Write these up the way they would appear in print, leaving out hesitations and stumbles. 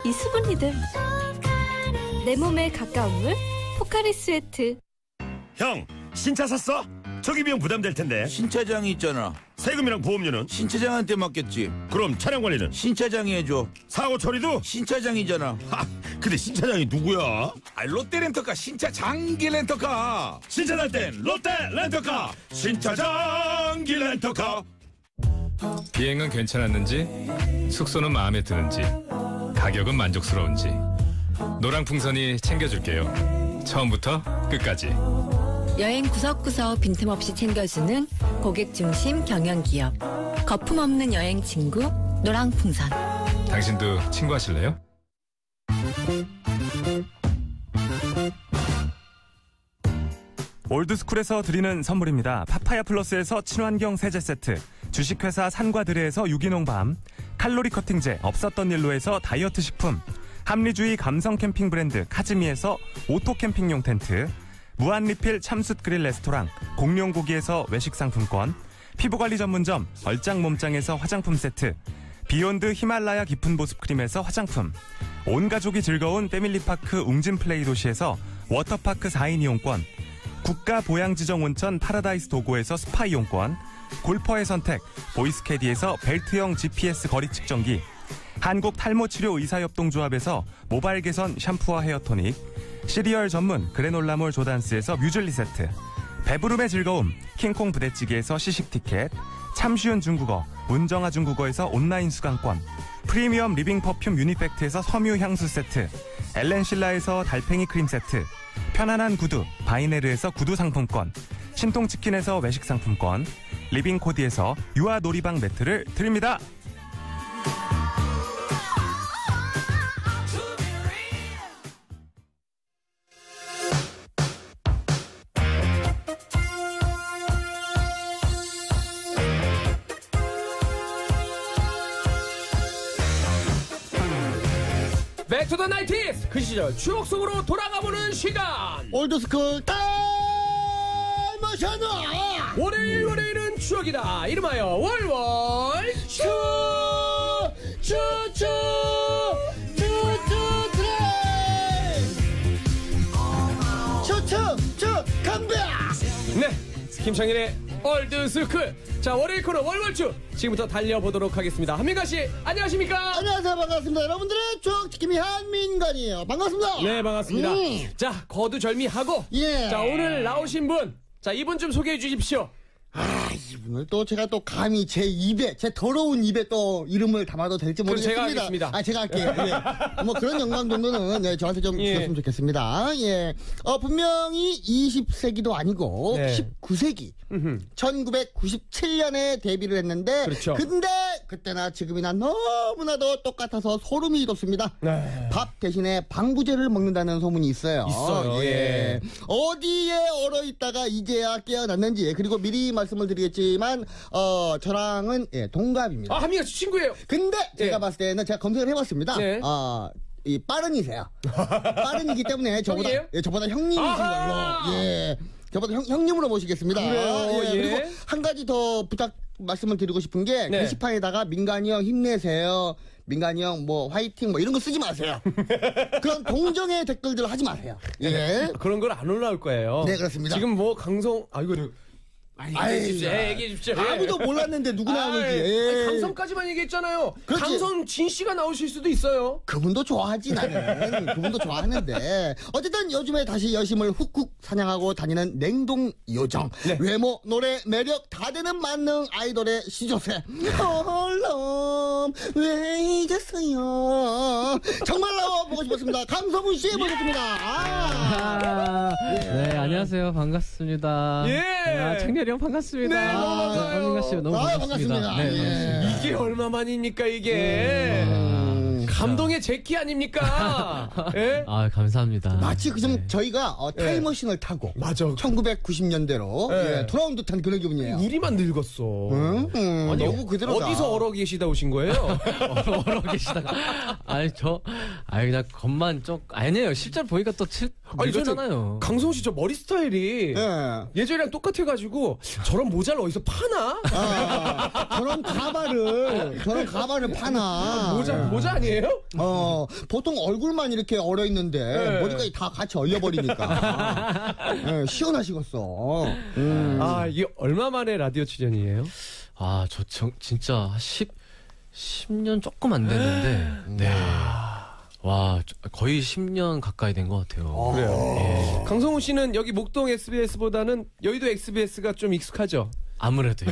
이 수분리듬. 내 몸에 가까운 물 포카리 스웨트. 형, 신차 샀어? 초기 비용 부담될 텐데. 신차장이 있잖아. 세금이랑 보험료는? 신차장한테 맡겼지. 그럼 차량 관리는? 신차장이 해줘. 사고 처리도? 신차장이잖아. 하, 근데 신차장이 누구야? 롯데렌터카 신차 장기 렌터카. 신차 살 땐 롯데 렌터카. 신차 장기 렌터카. 비행은 괜찮았는지, 숙소는 마음에 드는지, 가격은 만족스러운지 노랑풍선이 챙겨줄게요. 처음부터 끝까지. 여행 구석구석 빈틈없이 챙겨주는 고객 중심 경영기업. 거품 없는 여행 친구 노랑풍선. 당신도 친구하실래요? 올드스쿨에서 드리는 선물입니다. 파파야 플러스에서 친환경 세제 세트, 주식회사 산과드레에서 유기농 밤, 칼로리 커팅제 없었던 일로에서 다이어트 식품, 합리주의 감성 캠핑 브랜드 카즈미에서 오토 캠핑용 텐트, 무한 리필 참숯 그릴 레스토랑 공룡고기에서 외식 상품권, 피부관리 전문점 얼짱 몸짱에서 화장품 세트, 비욘드 히말라야 깊은 보습 크림에서 화장품, 온 가족이 즐거운 패밀리파크 웅진 플레이 도시에서 워터파크 4인 이용권, 국가 보양지정 온천 파라다이스 도고에서 스파 이용권, 골퍼의 선택 보이스캐디에서 벨트형 GPS 거리 측정기, 한국 탈모치료 의사협동조합에서 모바일 개선 샴푸와 헤어토닉, 시리얼 전문 그래놀라몰 조단스에서 뮤즐리 세트, 배부름의 즐거움 킹콩 부대찌개에서 시식 티켓, 참쉬운 중국어 문정아 중국어에서 온라인 수강권, 프리미엄 리빙 퍼퓸 유니팩트에서 섬유 향수 세트, 엘렌실라에서 달팽이 크림 세트, 편안한 구두 바이네르에서 구두 상품권, 신통치킨에서 외식 상품권, 리빙코디에서 유아 놀이방 매트를 드립니다. 백투더 나이티스 그 시절 추억 속으로 돌아가보는 시간. 올드스쿨 타임머신. 월요일은 추억이다. 이름하여 월월 추추추 컴백. 네, 김창일의 올드스쿨. 자, 월요일 코너 월월추 지금부터 달려보도록 하겠습니다. 한민가씨 안녕하십니까? 안녕하세요, 반갑습니다. 여러분들의 추억 지킴이 한민관이에요. 반갑습니다. 네, 반갑습니다. 자, 거두절미하고 예. 자, 오늘 나오신 분, 자, 이분 좀 소개해 주십시오. 이분을 또 제가 또 감히 제 입에, 제 더러운 입에 또 이름을 담아도 될지 모르겠습니다. 제가 하겠습니다. 제가 할게요. 예. 뭐 그런 영광 정도는 네, 저한테 좀 주셨으면 좋겠습니다. 예. 분명히 20세기도 아니고 네. 19세기 1997년에 데뷔를 했는데 그렇죠. 근데 그때나 지금이나 너무나도 똑같아서 소름이 돋습니다. 네. 밥 대신에 방부제를 먹는다는 소문이 있어요. 있어요. 예. 어디에 얼어 있다가 이제야 깨어났는지, 그리고 미리 말씀을 드리겠지만 저랑은 동갑입니다. 한민가 씨 친구예요. 근데 제가 예. 봤을 때는 제가 검색을 해봤습니다. 네. 이 빠른이세요. 빠른이기 때문에 저보다 형이에요? 저보다 형님이신 아하! 걸로. 예. 저보다 형님으로 모시겠습니다. 그래요? 예. 그리고 한 가지 더 말씀을 드리고 싶은 게 네. 게시판에다가 민간이 형 힘내세요. 민간이 형 뭐 화이팅 뭐 이런 거 쓰지 마세요. 그런 동정의 댓글들 하지 마세요. 예. 그런 걸 안 올라올 거예요. 네, 그렇습니다. 지금 뭐 강성 얘기해 주십시오. 아무도 몰랐는데 누구 나오는지. 예. 강성까지만 얘기했잖아요. 그렇지. 강성 진 씨가 나오실 수도 있어요. 그분도 좋아하지 나는. 그분도 좋아하는데 어쨌든 요즘에 다시 여심을 훅훅 사냥하고 다니는 냉동 요정. 네. 외모, 노래, 매력 다 되는 만능 아이돌의 시조새. 홀럼 왜 잊었어요. 정말로 보고 싶었습니다. 강서분 씨 모셨습니다. 네, 안녕하세요. 반갑습니다. 예. 창렬이 형 반갑습니다. 네, 너무 반가워요. 한민가 씨 너무 반갑습니다. 반갑습니다. 네, 예. 반갑습니다. 이게 얼마만입니까 이게? 감동의 제끼 아닙니까? 예? 감사합니다. 마치 그좀 네. 저희가 타임머신을 타고 맞아. 1990년대로 예. 돌아온 듯한 그런 기분이에요. 우리만 늙었어. 아니, 너무 그대로다. 어디서 얼어 계시다 오신 거예요? 얼어 계시다가. 그냥 겉만 아니에요. 실제로 보니까 또 아니, 저는 늙었잖아요. 강성훈 씨 저 머리 스타일이 예. 예전이랑 똑같아가지고 저런 모자를 어디서 파나? 저런 가발을 파나. 모자 아니에요? 보통 얼굴만 이렇게 얼어 있는데 네. 머리까지 다 같이 얼려버리니까. 예, 시원하시겠어. 아, 이게 얼마 만에 라디오 출연이에요? 아, 저 진짜 10년 조금 안 됐는데. 네. 와, 거의 10년 가까이 된 것 같아요. 그래요. 예. 강성훈 씨는 여기 목동 SBS보다는 여의도 XBS가 좀 익숙하죠? 아무래도요.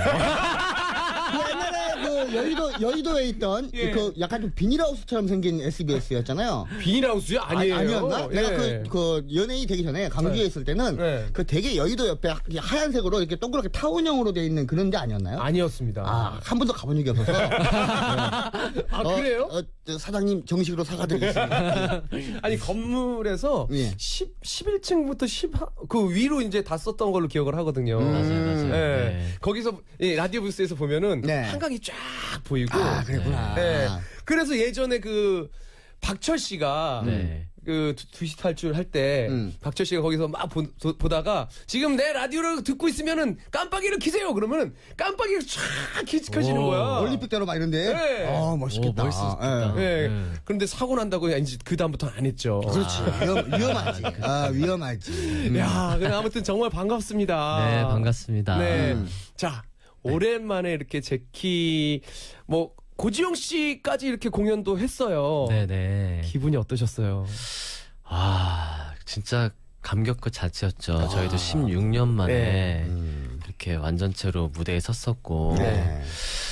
옛날에 그 여의도에 있던 예. 그 약간 좀 비닐하우스처럼 생긴 SBS였잖아요. 비닐하우스요? 아니에요. 아니었나? 예. 내가 그 연예인이 되기 전에 강주에 있을 때는 네. 그 되게 여의도 옆에 하얀색으로 이렇게 동그랗게 타원형으로 돼 있는 그런 데 아니었나요? 아니었습니다. 한 번도 가본 적이 없어서. 아, 그래요? 저 사장님 정식으로 사과드리겠습니다. 아니, 건물에서 예. 11층부터 그 위로 이제 다 썼던 걸로 기억을 하거든요. 맞아요. 예. 네. 거기서 이 라디오 부스에서 보면은 네. 한강이 쫙 보이고. 아, 그랬구나. 네. 그래서 예전에 그 박철 씨가 네. 그 2시 탈출 할 때 박철 씨가 거기서 막 보다가 지금 내 라디오를 듣고 있으면은 깜빡이를 켜세요. 그러면은 깜빡이가 쫙 켜지는 거야. 올림픽대로 막 이런데. 네. 멋있겠다. 오, 멋있었겠다. 네. 네. 그런데 사고 난다고 이제 그 다음부터는 안 했죠. 그렇지. 위험하지. 위험하지. 야, 근데 아무튼 정말 반갑습니다. 네, 반갑습니다. 네. 자, 오랜만에 이렇게 제키 뭐 고지영 씨까지 이렇게 공연도 했어요. 네네. 기분이 어떠셨어요? 아, 진짜 감격 그 자체였죠. 저희도 16년 만에 네. 이렇게 완전체로 무대에 섰었고, 네.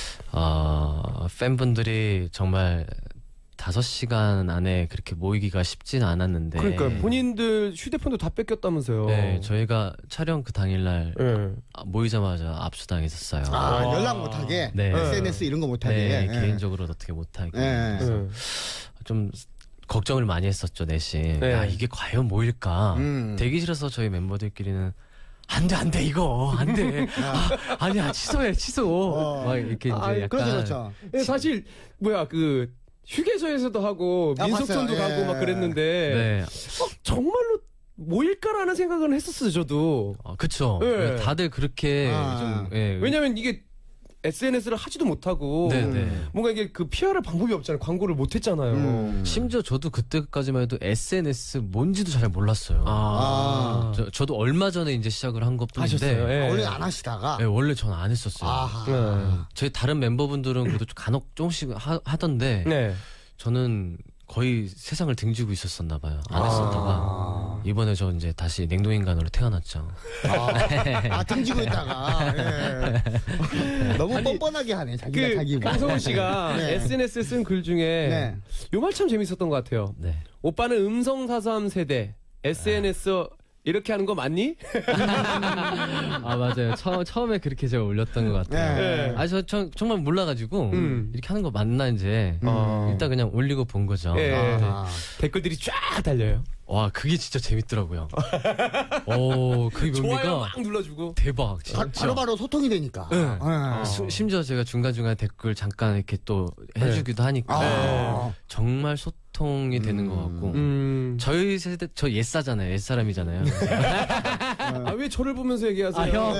팬분들이 정말 5시간 안에 그렇게 모이기가 쉽진 않았는데. 그러니까 본인들 휴대폰도 다 뺏겼다면서요. 네, 저희가 촬영 그 당일날 네. 모이자마자 압수당했었어요. 연락 못하게. 네. SNS 이런 거 못하게. 네, 예. 개인적으로 어떻게 못하게. 네. 그래서 좀 걱정을 많이 했었죠, 내심. 네. 야, 이게 과연 모일까? 음. 대기실에서 저희 멤버들끼리는 안 돼, 이거. 안 돼. 아니야, 취소해, 취소. 막 이렇게 이제 약간. 그렇죠. 네, 사실 그 휴게소에서도 하고 민속촌도 봤어요. 가고 막 그랬는데 네. 정말로 모일까라는 생각은 했었어요, 저도. 그쵸. 네. 다들 그렇게 좀, 예. 왜냐면 이게 SNS를 하지도 못하고 네네. 뭔가 이게 그 피할 방법이 없잖아요. 광고를 못 했잖아요. 심지어 저도 그때까지만 해도 SNS 뭔지도 잘 몰랐어요. 저도 얼마 전에 이제 시작을 한 것뿐인데. 하셨어요. 예. 원래 안 하시다가. 네, 원래 저는 안 했었어요. 저희 다른 멤버분들은 그래도 간혹 조금씩 하던데 네. 저는 거의 세상을 등지고 있었었나 봐요. 안 했었다가 이번에 저 이제 다시 냉동인간으로 태어났죠. 등지고 있다가. 예. 너무 뻔뻔하게 하네. 자기가 자기. 강성훈 씨가 네. SNS에 쓴 글 중에 네. 요 말 참 재밌었던 것 같아요. 네. 오빠는 음성사서함 세대 SNS 이렇게 하는 거 맞니? 아 맞아요. 처음에 그렇게 제가 올렸던 것 같아요. 네. 아 저 정말 몰라가지고 이렇게 하는 거 맞나 이제 일단 그냥 올리고 본 거죠. 예. 네. 댓글들이 쫙 달려요. 와 그게 진짜 재밌더라고요. 오, 그 좋아요 묘미가 막 눌러주고. 대박. 진짜. 바로바로 소통이 되니까. 심지어 제가 중간중간에 댓글 잠깐 이렇게 또 해주기도 하니까 정말 소통이 되는 것 같고 저희 세대 저 옛사잖아요. 옛사람이잖아요. 아, 왜 저를 보면서 얘기하세요?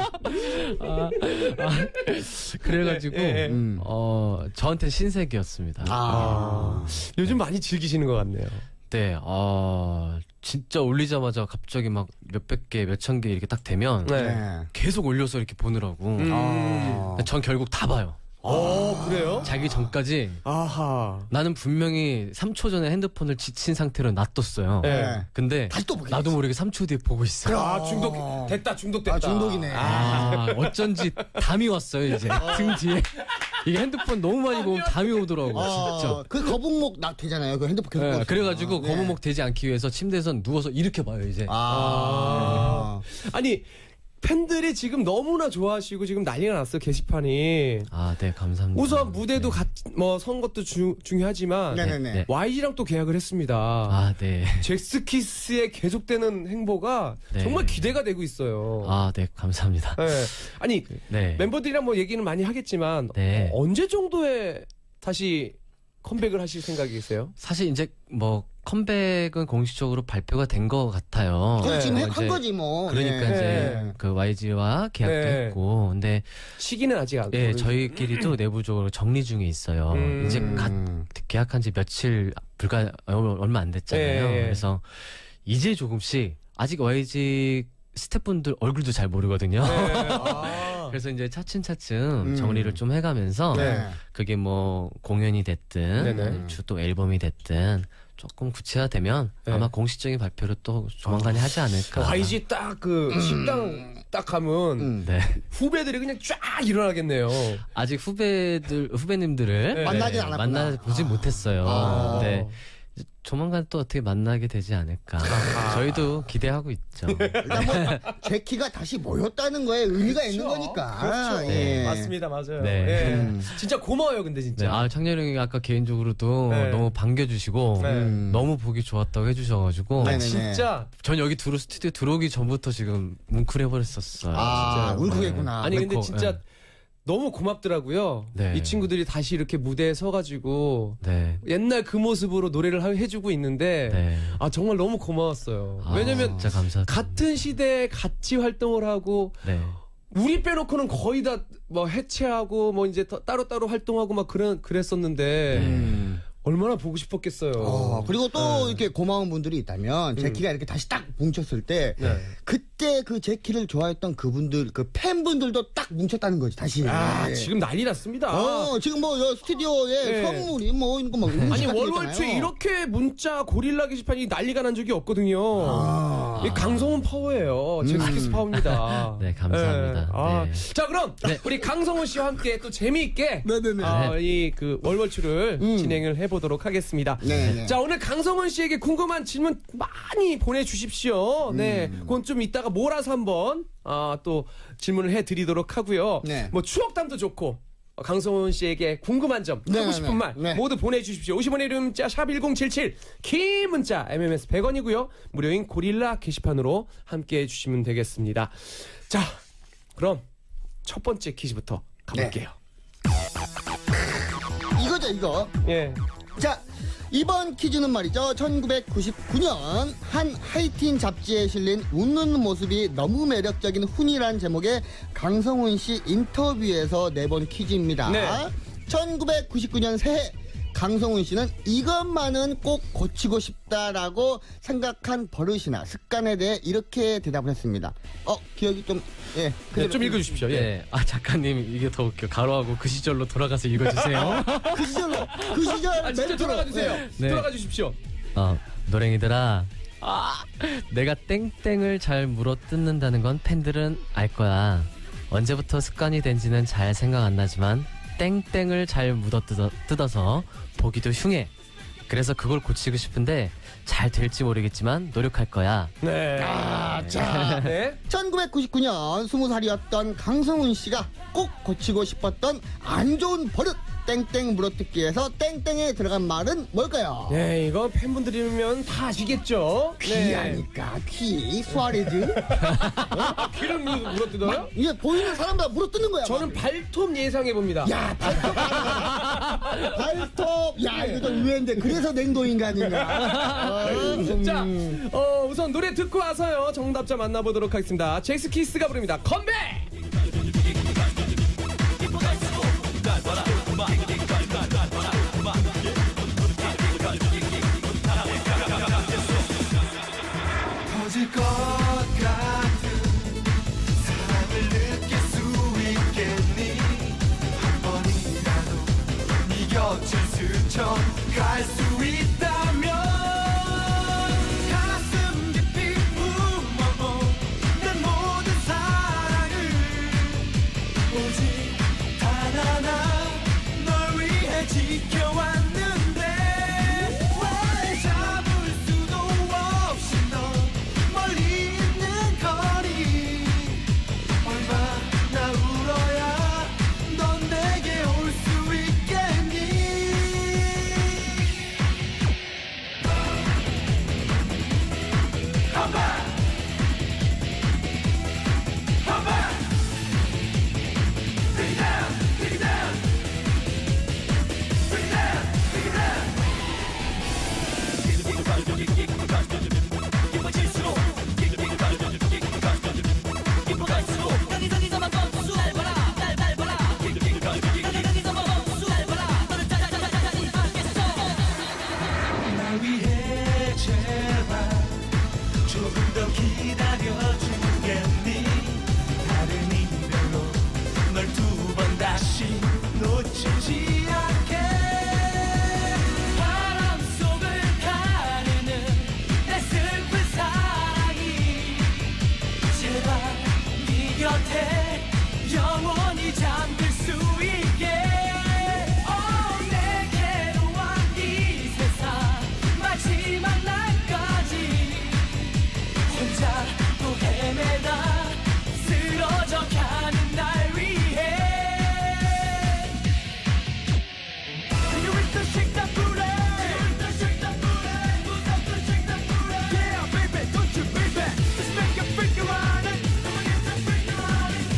그래가지고 예, 예. 저한테 신세계였습니다. 요즘 많이 즐기시는 것 같네요. 네, 진짜 올리자마자 갑자기 막 몇백 개, 몇천 개 이렇게 딱 되면 계속 올려서 이렇게 보느라고. 전 결국 다 봐요. 그래요? 자기 전까지 아하. 나는 분명히 3초 전에 핸드폰을 지친 상태로 놔뒀어요. 네. 근데 다시 또 보겠지. 나도 모르게 3초 뒤에 보고 있어요. 중독됐다. 중독이네. 어쩐지 담이 왔어요, 이제. 등 뒤에. 이게 핸드폰 너무 많이 보면 담이 오더라고, 진짜. 그 거북목 되잖아요. 그 핸드폰 계속. 네, 그래가지고 거북목 되지 않기 위해서 침대에서 누워서 이렇게 봐요, 이제. 아니, 팬들이 지금 너무나 좋아하시고 지금 난리가 났어요, 게시판이. 네, 감사합니다. 우선 무대도 선 것도 중요하지만 네네네. YG랑 또 계약을 했습니다. 네. 잭스키스의 계속되는 행보가 네. 정말 기대가 되고 있어요. 네, 감사합니다. 네. 아니, 네. 멤버들이랑 뭐 얘기는 많이 하겠지만 네. 언제 정도에 다시 컴백을 하실 생각이세요? 사실 이제 뭐 컴백은 공식적으로 발표가 된 것 같아요. 그럼 지금 뭐 한 이제 거지 뭐. 그러니까 예. 이제 그 YG와 계약도 네. 했고, 근데 시기는 아직 안. 예, 저희끼리도 내부적으로 정리 중에 있어요. 이제 계약한 지 며칠 얼마 안 됐잖아요. 네. 그래서 이제 조금씩 아직 YG 스태프분들 얼굴도 잘 모르거든요. 그래서 이제 차츰차츰 정리를 좀 해가면서 네. 그게 뭐 공연이 됐든 네네. 또 앨범이 됐든 조금 구체화되면 네. 아마 공식적인 발표를 또 조만간에 하지 않을까. YG 딱 그 식당 딱 가면 네. 후배들이 그냥 쫙 일어나겠네요. 아직 후배님들을 네. 만나진 않았구나. 만나보지 못했어요. 아. 네. 이제 조만간 또 어떻게 만나게 되지 않을까. 저희도 기대하고 있죠. 일단 뭐 제키가 다시 모였다는 거에 의미가 있는 거니까. 그렇죠. 예. 맞습니다, 맞아요. 네. 예. 진짜 고마워요, 근데 진짜. 네, 아 창렬 형이 아까 개인적으로도 네. 너무 반겨주시고 네. 너무 보기 좋았다고 해주셔가지고 네네네. 진짜. 전 여기 스튜디오 들어오기 전부터 지금 뭉클해버렸었어요. 아, 진짜요. 울컥했구나. 아니 근데 네. 진짜 너무 고맙더라고요. 네. 이 친구들이 다시 이렇게 무대에 서가지고 네. 옛날 그 모습으로 노래를 해주고 있는데 네. 아 정말 너무 고마웠어요. 아, 왜냐면 진짜 감사합니다. 같은 시대에 같이 활동을 하고 네. 우리 빼놓고는 거의 다 뭐 해체하고 뭐 이제 따로따로 활동하고 막 그랬었는데 얼마나 보고 싶었겠어요. 그리고 또 네. 이렇게 고마운 분들이 있다면 제키가 이렇게 다시 딱 뭉쳤을 때 네. 그때 그 제키를 좋아했던 그분들 그 팬분들도 딱 뭉쳤다는 거지 다시. 아 예. 지금 난리 났습니다. 지금 뭐 스튜디오에 네. 선물이 뭐 이런 거막 아니 월월초에 이렇게 문자 고릴라 게시판이 난리가 난 적이 없거든요. 이 강성훈 파워예요. 잭스키스 파워입니다. 네, 감사합니다. 아, 네. 자 그럼 우리 강성훈 씨와 함께 또 재미있게 네네네. 이 그 월월초를 진행을 해보도록 하겠습니다. 네네. 자 오늘 강성훈 씨에게 궁금한 질문 많이 보내주십시오. 네, 그건 좀 이따가 몰아서 한번 또 질문을 해드리도록 하고요. 네. 뭐 추억담도 좋고. 강성훈 씨에게 궁금한 점, 하고 싶은 말 모두 보내주십시오. 50원의 이름 문자 샵 1077, 긴 문자 MMS 100원이고요. 무료인 고릴라 게시판으로 함께해 주시면 되겠습니다. 자, 그럼 첫 번째 퀴즈부터 가볼게요. 이거죠 이거. 예. 자, 이번 퀴즈는 말이죠. 1999년 한 하이틴 잡지에 실린 웃는 모습이 너무 매력적인 훈이란 제목의 강성훈 씨 인터뷰에서 내본 퀴즈입니다. 네. 1999년 새해 강성훈 씨는 이것만은 꼭 고치고 싶다라고 생각한 버릇이나 습관에 대해 이렇게 대답을 했습니다. 기억이 좀 네, 좀 읽어주십시오. 예. 네. 아 작가님 이게 더 웃겨. 가로하고 그 시절로 돌아가서 읽어주세요. 그 시절 진짜 돌아가 주세요. 네. 돌아가 주십시오. 노랭이들아. 내가 땡땡을 잘 물어 뜯는다는 건 팬들은 알 거야. 언제부터 습관이 된지는 잘 생각 안 나지만 땡땡을 잘 뜯어서 보기도 흉해. 그래서 그걸 고치고 싶은데 잘 될지 모르겠지만 노력할 거야. 네. 자, 네. 1999년 20살이었던 강성훈 씨가 꼭 고치고 싶었던 안 좋은 버릇 땡땡 물어뜯기에서 땡땡에 들어간 말은 뭘까요? 네, 이거 팬분들이면 다 아시겠죠? 귀 아니까 귀 수아레즈 귀를 물어뜯어요? 이게 보이는 사람마다 물어뜯는 거야. 저는 발톱 예상해 봅니다. 야 발톱 발톱 야 이거 좀 의외인데 그래서 냉동 인간인가. 자, 우선 노래 듣고 와서요 정답자 만나보도록 하겠습니다. 잭스키스가 부릅니다. 컴백. 터질 것 같은 사랑을 느낄 수 있겠니? 한 번이라도 네 곁을 스쳐갈 수 있다면 가슴 깊이 품어본 내 모든 사랑을 오직 단 하나 널 위해 지켜왔는데 왜 잡을 수도 없이 너 멀리 있는 거리 얼마나 울어야 넌 내게 올 수 있겠니. 예뻐질수록 예뻐갈수록 여기저기서만 멈추 날 봐라 날 밟아라 여기저기서만 멈추 날 봐라 너를 찾아가지 않겠어 날 위해 제발 조금 더 기다려주겠니 다른 이별로 널 두 번 다시 놓치지 않게 바람 속을 가르는 내 슬픈 사랑이 제발 네 곁에 영원히 잠들 수 있게 내게로 와 이 세상 마지막 날까지 혼자 또 헤매다 쓰러져 가는 날 위해 You will still shake that booty You will still shake that booty You will still shake that booty Yeah baby don't you baby Let's make a freak around it Don't get to freak around it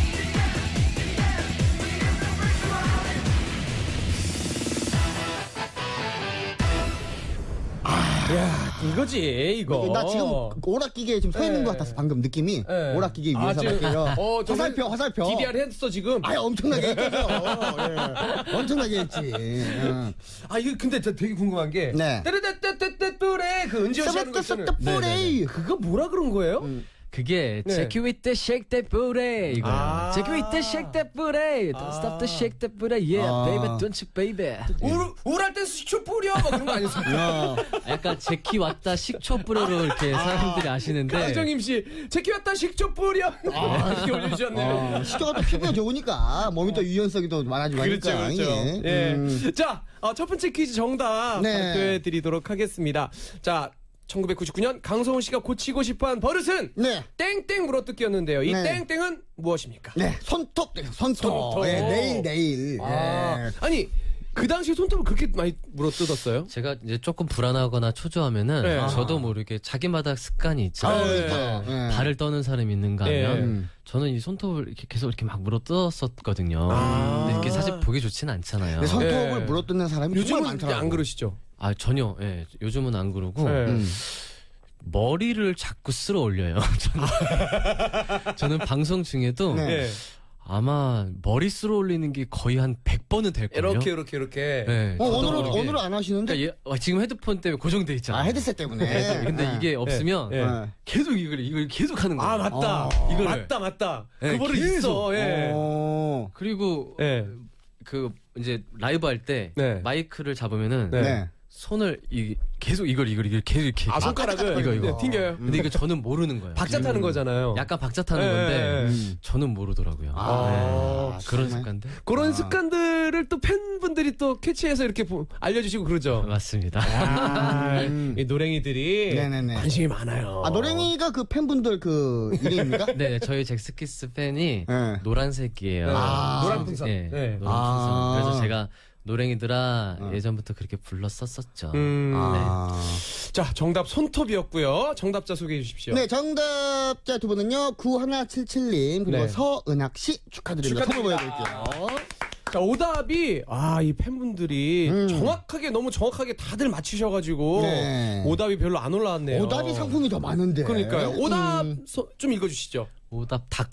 야, 이거지, 이거. 나 지금 오락기계에 지금 서 있는 것 같았어. 방금 느낌이. 오락기계 위에서 지금 화살표. DDR 했어, 지금. 아예 엄청나게 했죠. 엄청나게 했지. 아, 이거 근데 저 되게 궁금한 게. 네. 떼르떼떼떼떼떼 그 은지원 씨 하는 거 있잖아요. 그거 뭐라 그런 거예요? 그게 Check it with the shake that booty 이거예요. Check it with the shake that booty. Don't stop the shake that booty. Yeah, baby, don't you, baby. 우울할 때 식초 뿌려 막 그런 거 아니었어요? 약간 제키 왔다 식초 뿌려로 이렇게 사람들이 아시는데. 강정임 씨, 제키 왔다 식초 뿌려. 이렇게 올려주셨네요. 식초가 또 피부에 좋으니까 몸이 또 유연성이 또 많아지고 하니까. 그렇죠. 예. 자, 첫 번째 퀴즈 정답 발표해 드리도록 하겠습니다. 자. 1999년 강성훈 씨가 고치고 싶어한 버릇은 땡땡 물어뜯기였는데요. 이 땡땡은 무엇입니까? 네, 손톱. 내일. 아니 그 당시에 손톱을 그렇게 많이 물어뜯었어요? 제가 이제 조금 불안하거나 초조하면은 저도 모르게 자기마다 습관이 있잖아요. 발을 떠는 사람이 있는가 하면 저는 이 손톱을 이렇게 계속 이렇게 막 물어뜯었었거든요. 근데 이게 사실 보기 좋지는 않잖아요. 손톱을 물어뜯는 사람이 요즘은 정말 많더라고요. 안 그러시죠? 아 전혀. 요즘은 안 그러고 머리를 자꾸 쓸어 올려요. 저는 방송 중에도 아마 머리 쓸어 올리는 게 거의 한 100번은 될 거예요. 이렇게. 네, 오늘은 안 하시는데? 그러니까 지금 헤드폰 때문에 고정돼 있잖아요. 헤드셋 때문에. 근데 이게 없으면 계속 이걸 계속 하는 거예요. 맞다. 맞다. 그 버릇 있어. 그리고 그 이제 라이브 할 때 마이크를 잡으면은 손을 계속 이걸 계속 이렇게 손가락을 이거 튕겨요. 근데 이거 저는 모르는 거예요. 박자 타는 거잖아요. 약간 박자 타는 건데 저는 모르더라고요. 그런 습관들. 그런 습관들을 또 팬분들이 또 캐치해서 이렇게 알려주시고 그러죠. 맞습니다. 이 노랭이들이 관심이 많아요. 노랭이가 그 팬분들 그 이름입니까? 네, 저희 잭스키스 팬이 노란색이에요. 노란풍선. 노란풍선. 그래서 제가 노랭이들아 예전부터 그렇게 불렀었었죠. 자, 정답 손톱이었고요. 정답자 소개해 주십시오. 네, 정답자 두 분은요. 9177님 그리고 서은학 씨 축하드립니다. 선물 보여드릴게요. 자, 오답이 이 팬분들이 너무 정확하게 다들 맞추셔가지고 오답이 별로 안 올라왔네요. 오답이 상품이 더 많은데. 그러니까요. 오답 좀 읽어주시죠. 오답 닭발.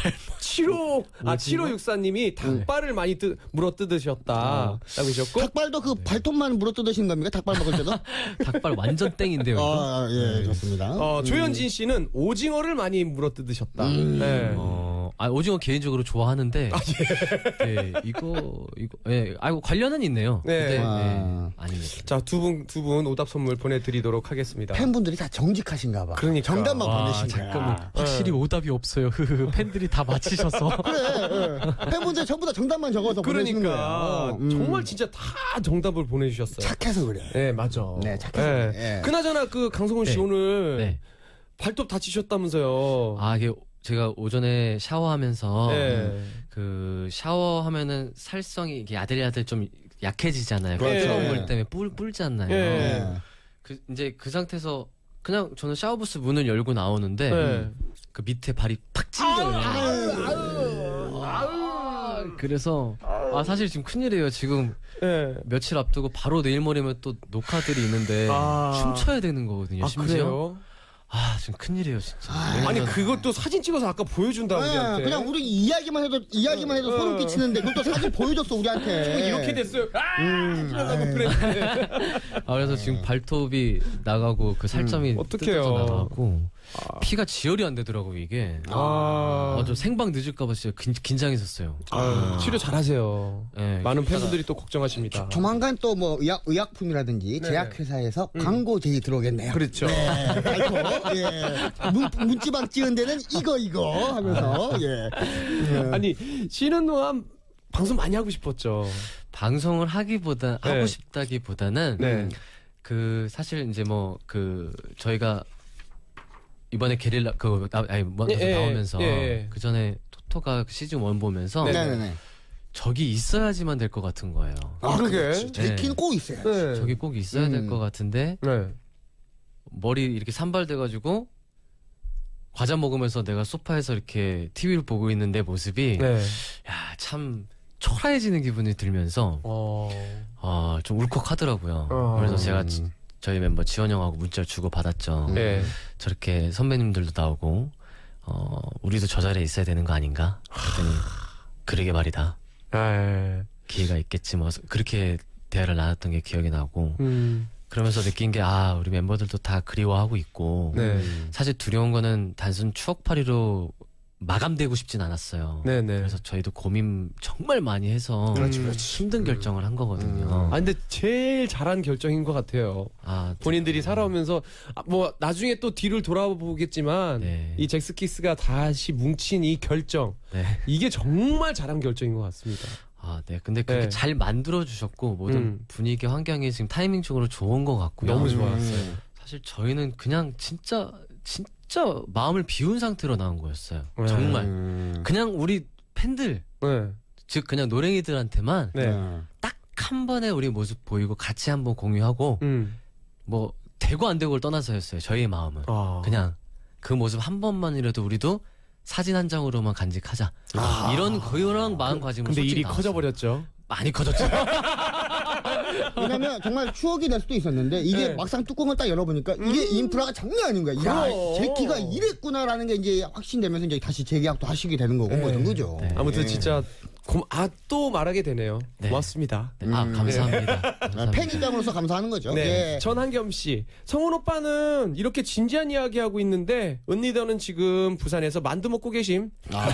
7564님이 닭발을 많이 물어뜯으셨다. 라고 하셨고. 닭발도 그 발톱만 물어뜯으시는 겁니까? 닭발 먹을 때도? 닭발 완전 땡인데요. 예, 좋습니다. 조현진 씨는 오징어를 많이 물어뜯으셨다. 오징어 개인적으로 좋아하는데. 이거 관련은 있네요. 아닙니다. 자, 두 분 오답 선물 보내드리도록 하겠습니다. 팬분들이 다 정직하신가 봐. 그러니까. 정답만 보내신 거야. 잠깐만. 확실히 오답이 없어요. 팬들이 다 맞히셔서. 그래. 팬분들 전부 다 정답만 적어서 보내신 거야. 정말 진짜 다 정답을 보내주셨어요. 착해서 그래. 네, 맞아. 네, 착해서 그래. 그나저나 그 강성훈 씨 오늘 발톱 다치셨다면서요. 이게 제가 오전에 샤워하면서 그 샤워하면은 살성이 이게 야들야들 좀 약해지잖아요. 뜨거운 물 때문에 뿔잖아요. 이제 그 상태에서 그냥 저는 샤워부스 문을 열고 나오는데 그 밑에 발이 팍 찔려요. 그래서 아 사실 지금 큰일이에요. 지금 네. 며칠 앞두고 바로 내일 모레면 또 녹화들이 있는데 춤춰야 되는 거거든요. 심지어. 그래요? 아 지금 큰일이에요 진짜. 아니 그것도 사진 찍어서 아까 보여준다 네, 우리한테. 그냥 우리 이야기만 해도 소름 끼치는데 그걸 또 사진 보여줬어 우리한테. 이렇게 됐어요. 이러려고 그랬는데. 아 그래서 지금 발톱이 나가고 그 살점이 어떡해요. 뜯어져 나가고 피가 지혈이 안 되더라고 이게. 저 생방 늦을까봐 진짜 긴장했었어요. 치료 잘하세요. 네, 많은 팬분들이 또 걱정하십니다. 조만간 또 뭐 의약품이라든지 제약회사에서 광고 제의 들어오겠네요. 그렇죠. 네, 발톱. 예. 문지방 찍은 데는 이거 하면서 예. 아니 쉬는 동안 방송 많이 하고 싶었죠. 방송을 하기보다 네. 하고 싶다기보다는 네. 그 사실 이제 뭐 그 저희가 이번에 게릴라 나오면서 그 전에 토토가 시즌 1 보면서 네네네. 저기 있어야지만 될 것 같은 거예요. 그러게. 제키는 꼭 있어요. 네. 저기 꼭 있어야 될 것 같은데 네. 머리 이렇게 산발돼가지고 과자 먹으면서 내가 소파에서 이렇게 TV를 보고 있는 내 모습이 네. 참 초라해지는 기분이 들면서 좀 울컥하더라고요. 그래서 제가 저희 멤버 지원 형하고 문자를 주고 받았죠. 네. 저렇게 선배님들도 나오고 우리도 저 자리에 있어야 되는 거 아닌가? 그랬더니 그러게 말이다. 기회가 있겠지 뭐 그렇게 대화를 나눴던 게 기억이 나고 그러면서 느낀 게 우리 멤버들도 다 그리워하고 있고 네. 사실 두려운 거는 단순 추억팔이로 마감되고 싶진 않았어요. 네네. 그래서 저희도 고민 정말 많이 해서 힘든 결정을 한 거거든요. 근데 제일 잘한 결정인 것 같아요. 본인들이 살아오면서 뭐 나중에 또 뒤를 돌아보겠지만 네. 이 잭스키스가 다시 뭉친 이 결정 이게 정말 잘한 결정인 것 같습니다. 네. 근데 그렇게 잘 만들어 주셨고 모든 분위기 환경이 지금 타이밍적으로 좋은 것 같고요. 너무 좋았어요. 사실 저희는 그냥 진짜 마음을 비운 상태로 나온 거였어요. 정말 그냥 우리 팬들 즉 그냥 노랭이들한테만 딱 한 번에 우리 모습 보이고 같이 한번 공유하고 뭐 되고 안 되고를 떠나서였어요. 저희의 마음은 그냥 그 모습 한 번만이라도 우리도 사진 한 장으로만 간직하자. 그런 마음가짐으로. 근데 일이 나왔어요. 커져버렸죠. 많이 커졌죠. 왜냐면 정말 추억이 될 수도 있었는데 이게 막상 뚜껑을 딱 열어보니까 이게 인프라가 장난 아닌 거야. 야, 제키가 이랬구나라는 게 이제 확신되면서 이제 다시 재계약도 하시게 되는 거고 뭐든 그죠. 아무튼 진짜 또 말하게 되네요. 고맙습니다. 감사합니다. 팬 입장으로서 감사하는 거죠. 네. 전한겸 씨, 성훈 오빠는 이렇게 진지한 이야기 하고 있는데 은리더는 지금 부산에서 만두 먹고 계심.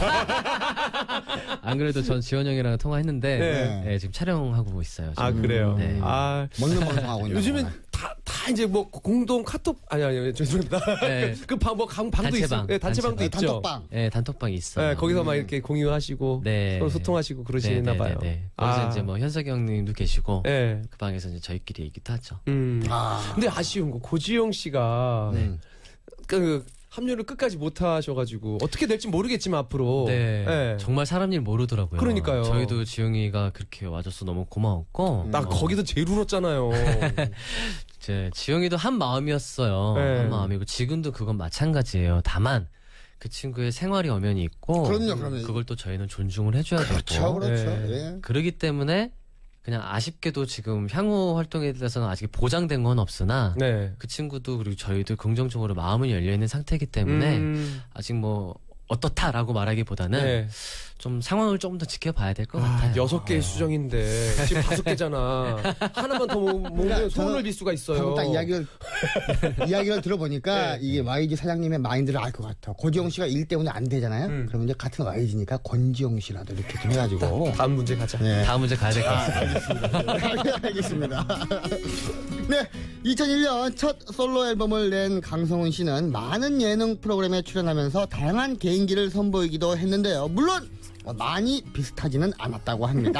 안 그래도 전 지원 형이랑 통화했는데 지금 촬영하고 있어요. 지금. 그래요. 네. 먹는 방송하고 있는. 요즘은 다 이제 뭐 공동 카톡 아니 죄송합니다. 네. 그 방도 단체방. 있어. 네, 단체방도 있죠. 단톡방. 네, 단톡방이 있어요. 네, 거기서 막 이렇게 공유하시고 서로 소통하시고 그러시나 봐요. 거기서 이제 뭐 현석이 형님도 계시고 그 방에서 이제 저희끼리 얘기도 하죠. 근데 아쉬운 거 고지영 씨가 그 합류를 끝까지 못 하셔가지고 어떻게 될지 모르겠지만 앞으로 정말 사람 일 모르더라고요. 그러니까요. 저희도 지영이가 그렇게 와줘서 너무 고마웠고 나 거기서 제일 울었잖아요. 지영이도 한 마음이었어요. 한 마음이고 지금도 그건 마찬가지예요. 다만 그 친구의 생활이 엄연히 있고 그럼요. 그걸 또 저희는 존중을 해줘야 되고 그렇죠. 그러기 때문에 그냥 아쉽게도 지금 향후 활동에 대해서는 아직 보장된 건 없으나 그 친구도 그리고 저희도 긍정적으로 마음은 열려있는 상태이기 때문에 아직 뭐 어떻다라고 말하기보다는 좀 상황을 좀 더 지켜봐야 될 것 같아요. 6개의 수정인데 지금 5개잖아. 하나만 더 먹으면 소원을 빌 수가 있어요. 딱 이야기를 들어보니까 이게 YG 사장님의 마인드를 알 것 같아. 고지영 씨가 일 때문에 안 되잖아요. 그러면 이제 같은 YG니까 권지영 씨라도 이렇게 좀 해가지고 다음 문제 가자. 다음 문제 가야 될 것 같습니다. 알겠습니다. 네, 2001년 첫 솔로 앨범을 낸 강성훈 씨는 많은 예능 프로그램에 출연하면서 다양한 개인기를 선보이기도 했는데요. 물론 많이 비슷하지는 않았다고 합니다.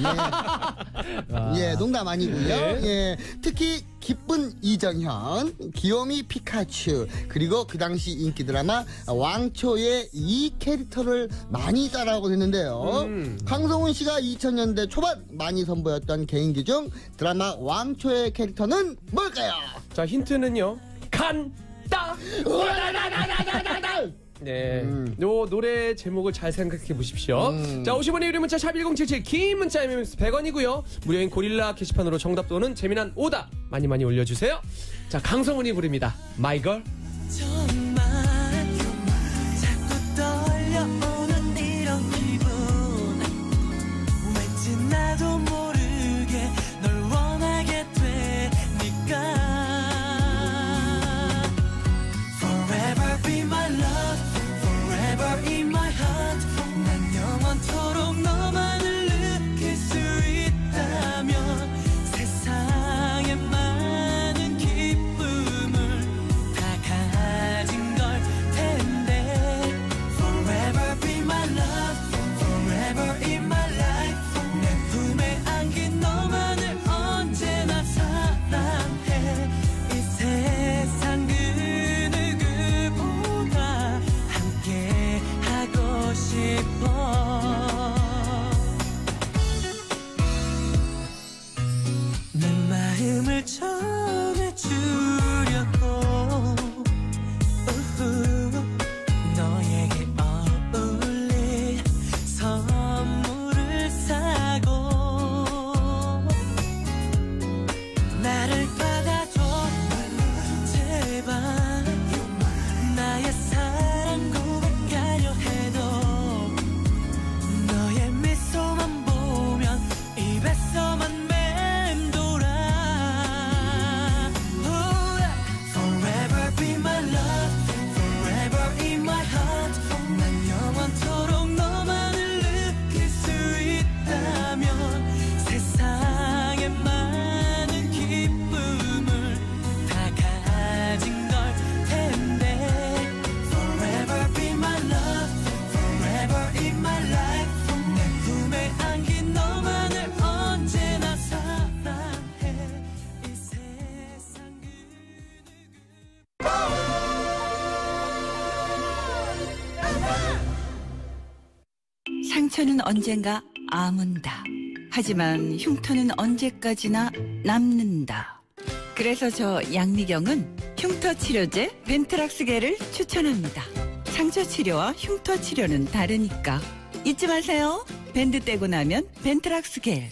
농담 아니고요. 특히 기쁜 이정현, 귀요미 피카츄, 그리고 그 당시 인기 드라마 왕초의 이 캐릭터를 많이 따라하고 있는데요. 강성훈 씨가 2000년대 초반 많이 선보였던 개인기 중 드라마 왕초의 캐릭터는 뭘까요? 자, 힌트는요. 간다. 네. 요 노래 제목을 잘 생각해 보십시오. 자, 50원의 유료 문자 샵 1077, 긴 문자 MMS 100원이고요. 무료인 고릴라 게시판으로 정답 또는 재미난 오답 많이 올려주세요. 자, 강성훈이 부릅니다. My Girl. 정말 자꾸 떨려오는 이런 기분 왠지 나도 모르게 널 원하게 되니까 Forever be my love Forever in my heart 난 영원토록 너만을 느낄 수 있다면 세상에 많은 기쁨을 다 가진 걸 텐데 Forever be my love Forever in my life 내 품에 안긴 너만을 언제나 사랑해 이 세상 그 누구보다 함께 하고 싶어 내 마음을 전해주려고 너에게 어울릴 선물을 사고 나를 받아줘 제발 나의 사랑 고백하려 해도 너의 미소만 보면 입에서만 맴돌아 Forever be my love Forever in my heart 난 영원토록 너만을 느낄 수 있다면 세상에 많은 기쁨을 다 가진 걸 텐데 Forever be my love Forever in my life 내 품에 안긴 너만을 언제나 사랑해 이 세상 상처는 언젠가 아문다. 하지만 흉터는 언제까지나 남는다. 그래서 저 양미경은 흉터 치료제 벤트락스겔을 추천합니다. 상처 치료와 흉터 치료는 다르니까. 잊지 마세요. 밴드 떼고 나면 벤트락스겔.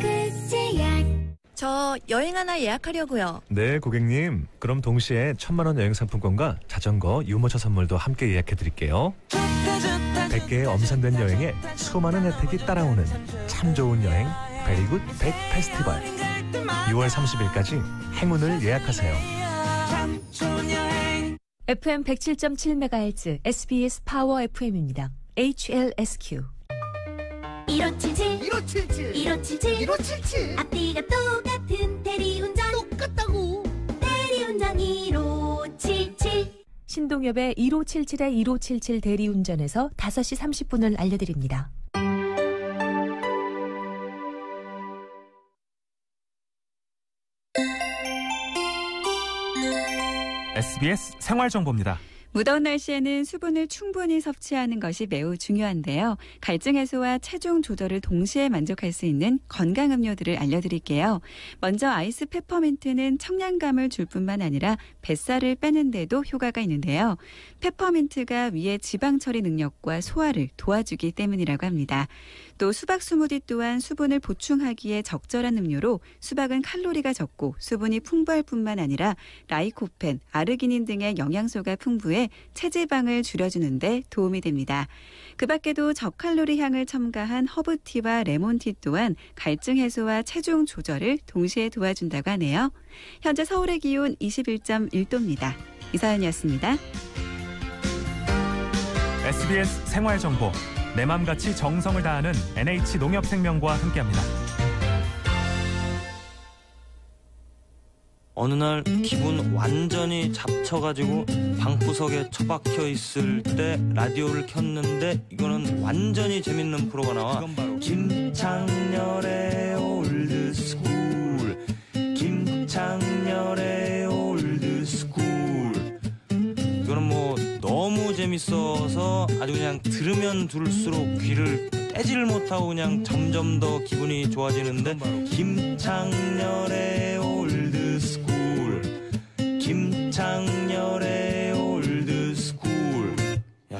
저 여행 하나 예약하려고요. 네, 고객님. 그럼 동시에 1,000만 원 여행 상품권과 자전거, 유모차 선물도 함께 예약해드릴게요. 100개의 엄선된 여행에 수많은 혜택이 따라오는 참 좋은 여행, 베리굿 100 페스티벌. 6월 30일까지 행운을 예약하세요. FM 107.7MHz SBS 파워 FM입니다. HLSQ 1577 1577 앞뒤가 똑같은 대리운전 똑같다고 대리운전 1577 신동엽의 1577의 1577 대리운전에서 5시 30분을 알려드립니다. SBS 생활정보입니다. 무더운 날씨에는 수분을 충분히 섭취하는 것이 매우 중요한데요. 갈증 해소와 체중 조절을 동시에 만족할 수 있는 건강 음료들을 알려드릴게요. 먼저 아이스 페퍼민트는 청량감을 줄 뿐만 아니라 뱃살을 빼는 데도 효과가 있는데요. 페퍼민트가 위의 지방 처리 능력과 소화를 도와주기 때문이라고 합니다. 또 수박 스무디 또한 수분을 보충하기에 적절한 음료로 수박은 칼로리가 적고 수분이 풍부할 뿐만 아니라 라이코펜, 아르기닌 등의 영양소가 풍부해 체지방을 줄여주는 데 도움이 됩니다. 그 밖에도 저칼로리 향을 첨가한 허브티와 레몬티 또한 갈증 해소와 체중 조절을 동시에 도와준다고 하네요. 현재 서울의 기온 21.1도입니다. 이 사연이었습니다. SBS 생활정보, 내 맘같이 정성을 다하는 NH농협생명과 함께합니다. 어느 날 기분 완전히 잡쳐가지고 방구석에 처박혀 있을 때 라디오를 켰는데 이거는 완전히 재밌는 프로가 나와. 김창렬의 올드스쿨, 김창렬의 올드스쿨. 이거는 뭐 너무 재밌어서 아주 그냥 들으면 들을수록 귀를 떼지를 못하고 그냥 점점 더 기분이 좋아지는데 김창렬의 올드스쿨, 김창렬의 올드스쿨. 야,